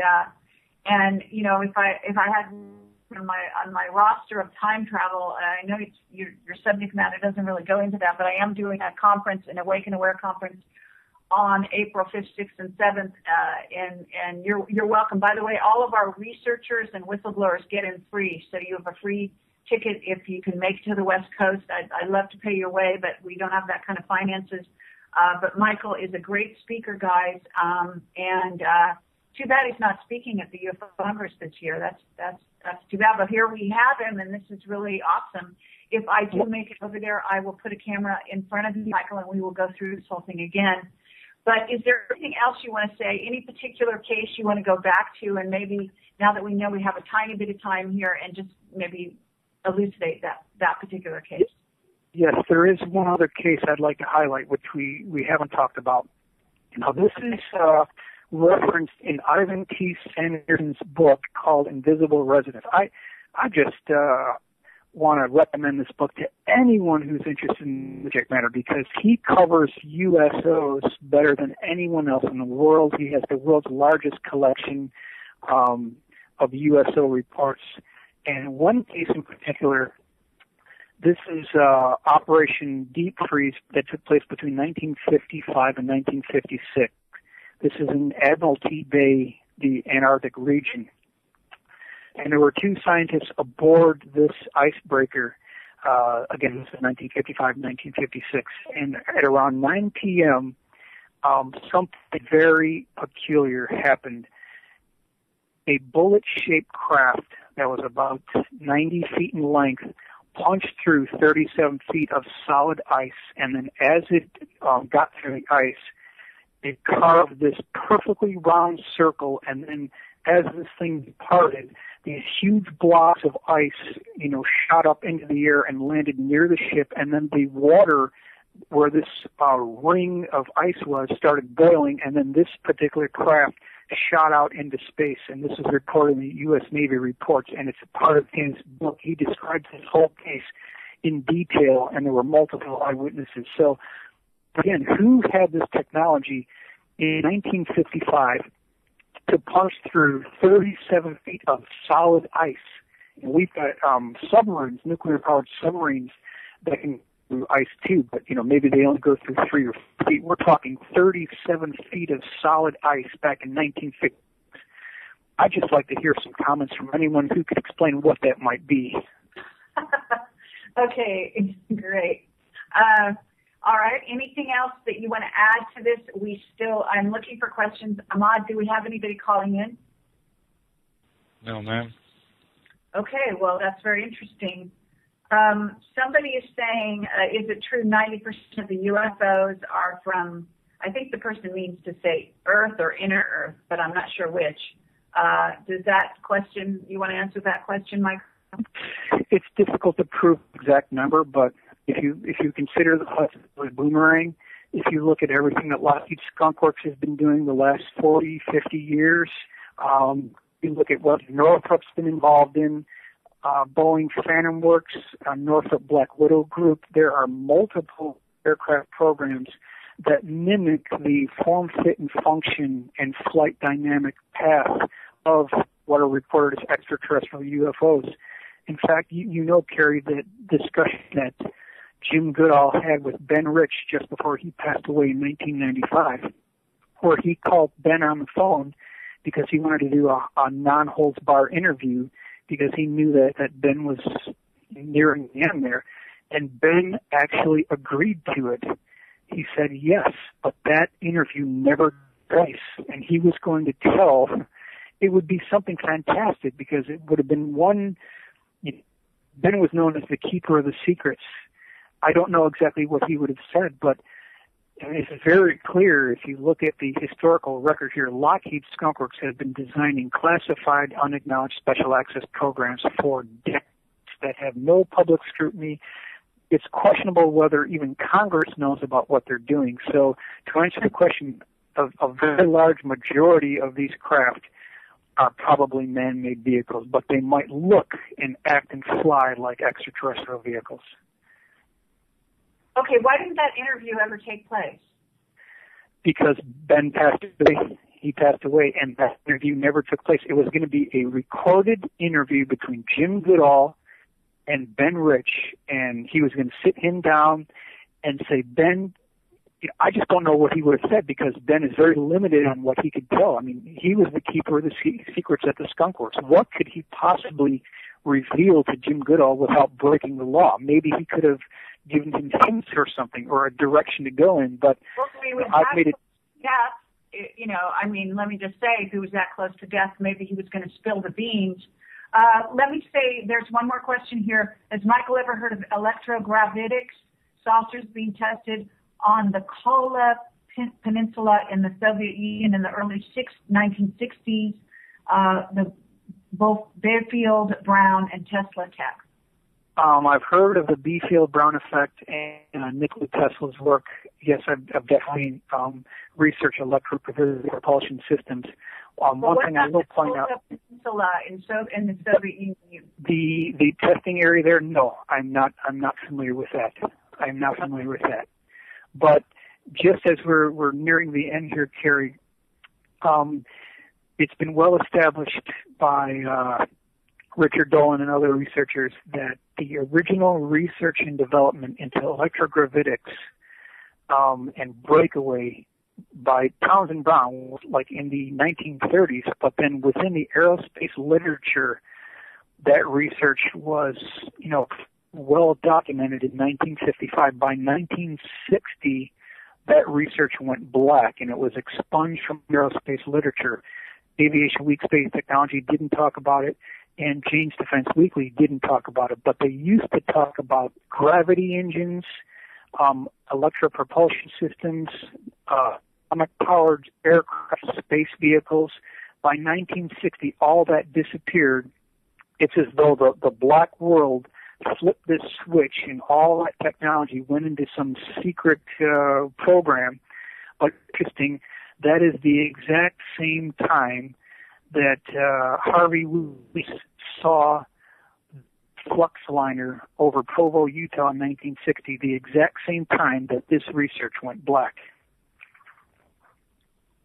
And you know, if I had on my roster of time travel, I know your subject matter doesn't really go into that, but I am doing a conference, an Awake and Aware conference, on April 5th, 6th, and 7th, and you're welcome. By the way, all of our researchers and whistleblowers get in free, so you have a free ticket if you can make it to the West Coast. I'd love to pay your way, but we don't have that kind of finances. But Michael is a great speaker, guys, and too bad he's not speaking at the UFO Congress this year. That's too bad, but here we have him, and this is really awesome. If I do make it over there, I will put a camera in front of you, Michael, and we will go through this whole thing again. But is there anything else you want to say, any particular case you want to go back to, and maybe now that we know we have a tiny bit of time here, and just maybe elucidate that particular case? Yes, there is one other case I'd like to highlight, which we haven't talked about. Now, this is referenced in Ivan T. Sanderson's book called Invisible Residents. I just want to recommend this book to anyone who's interested in subject matter, because he covers USOs better than anyone else in the world. He has the world's largest collection of USO reports. And one case in particular, this is Operation Deep Freeze that took place between 1955 and 1956. This is in Admiralty Bay, the Antarctic region. And there were two scientists aboard this icebreaker. Again, this is 1955, 1956. And at around 9 p.m., something very peculiar happened. A bullet-shaped craft that was about 90 feet in length punched through 37 feet of solid ice, and then as it got through the ice, it carved this perfectly round circle, and then as this thing departed, these huge blocks of ice, shot up into the air and landed near the ship, and then the water where this ring of ice was started boiling, and then this particular craft shot out into space. And this is reported in the U.S. Navy reports, and it's a part of his book. He describes this whole case in detail, and there were multiple eyewitnesses. So, again, who had this technology? In 1955, to punch through 37 feet of solid ice. And we've got submarines, nuclear-powered submarines that can do ice too, but maybe they only go through 3 or 4 feet. We're talking 37 feet of solid ice back in 1950. I'd just like to hear some comments from anyone who could explain what that might be. Okay, great. All right, anything else that you want to add to this? I'm looking for questions. Ahmad, do we have anybody calling in? No, ma'am. Okay, well, that's very interesting. Somebody is saying, is it true 90% of the UFOs are from, I think the person means to say Earth or inner Earth, but I'm not sure which. Does that question, you want to answer that question, Mike? It's difficult to prove the exact number, but if you consider the Hudson boomerang, if you look at everything that Lockheed Skunk Works has been doing the last 40, 50 years, you look at what Northrop's been involved in, Boeing Phantom Works, Northrop Black Widow Group, there are multiple aircraft programs that mimic the form, fit, and function and flight dynamic path of what are reported as extraterrestrial UFOs. In fact, you know, Carrie, the discussion that Jim Goodall had with Ben Rich just before he passed away in 1995, where he called Ben on the phone because he wanted to do a non-holds-bar interview because he knew that Ben was nearing the end there. And Ben actually agreed to it. He said yes, but that interview never took place. And he was going to tell, it would be something fantastic because it would have been Ben was known as the keeper of the secrets. I don't know exactly what he would have said, but it's very clear if you look at the historical record here. Lockheed Skunk Works has been designing classified, unacknowledged special access programs for decades that have no public scrutiny. It's questionable whether even Congress knows about what they're doing. So to answer the question, a very large majority of these craft are probably man-made vehicles, but they might look and act and fly like extraterrestrial vehicles. Okay, why didn't that interview ever take place? Because Ben passed away. He passed away, and that interview never took place. It was going to be a recorded interview between Jim Goodall and Ben Rich, and he was going to sit him down and say, Ben, I just don't know what he would have said because Ben is very limited on what he could tell. I mean, he was the keeper of the secrets at the Skunk Works. What could he possibly reveal to Jim Goodall without breaking the law? Maybe he could have given him hints or something or a direction to go in, but I've made it. Yeah, let me just say, if he was that close to death, maybe he was going to spill the beans. Let me say, there's one more question here. Has Michael ever heard of electrogravitics saucers being tested on the Kola Peninsula in the Soviet Union in the early 1960s? Both Befield Brown and Tesla Tech. I've heard of the Befield-Brown effect and Nikola Tesla's work. Yes, I've definitely researched electrogravitic propulsion systems. One thing I will point out, Peninsula in the Soviet Union. The testing area there, no, I'm not familiar with that. I'm not familiar with that. But just as we're nearing the end here, Carrie, it's been well established by Richard Dolan and other researchers that the original research and development into electrogravitics and breakaway by Townsend Brown was like in the 1930s, but then within the aerospace literature, that research was, well documented in 1955. By 1960, that research went black and it was expunged from aerospace literature. Aviation Week Space Technology didn't talk about it, and Jane's Defense Weekly didn't talk about it, but they used to talk about gravity engines, electropropulsion systems, atomic-powered aircraft, space vehicles. By 1960, all that disappeared. It's as though the black world flipped this switch and all that technology went into some secret program. But interesting, that is the exact same time that Harvey Wheeler saw Fluxliner over Provo, Utah in 1960, the exact same time that this research went black.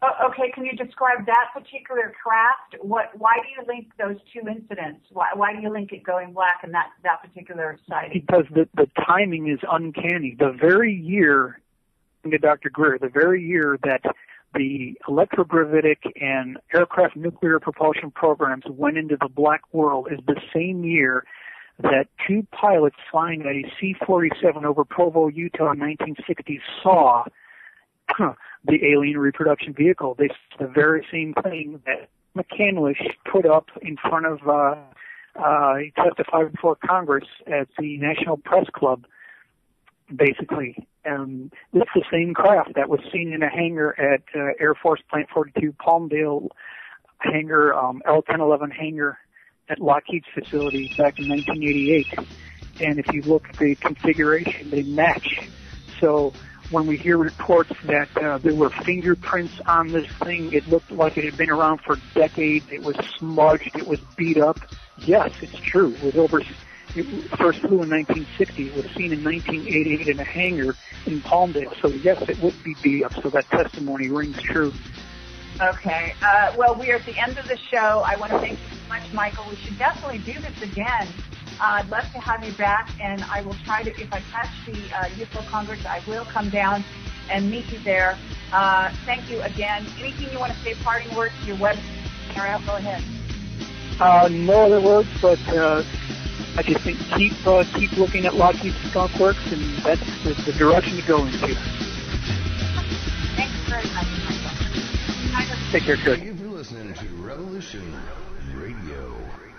Okay, can you describe that particular craft? Why do you link those two incidents? Why do you link it going black and that particular sighting? Because the timing is uncanny. The very year, Dr. Greer, the very year that the electrogravitic and aircraft nuclear propulsion programs went into the black world is the same year that two pilots flying a C-47 over Provo, Utah in 1960 saw the alien reproduction vehicle. They saw the very same thing that McCandlish put up in front of, he testified before Congress at the National Press Club, basically. It's the same craft that was seen in a hangar at Air Force Plant 42 Palmdale hangar, L-1011 hangar at Lockheed's facility back in 1988. And if you look at the configuration, they match. So when we hear reports that there were fingerprints on this thing, it looked like it had been around for decades, it was smudged, it was beat up. Yes, it's true. It first flew in 1960. It was seen in 1988 in a hangar in Palmdale. So yes, it would be beat up. So that testimony rings true. Okay. Well, we are at the end of the show. I want to thank you so much, Michael. We should definitely do this again. I'd love to have you back, and I will try to, if I catch the UFO Congress, I will come down and meet you there. Thank you again. Anything you want to say, parting words to your website? Go ahead. No other words, but I just think keep looking at Lockheed Skunk Works, and that's the direction to go into. Thanks very much, Michael. Take care, Kurt. You've been listening to Revolution Radio.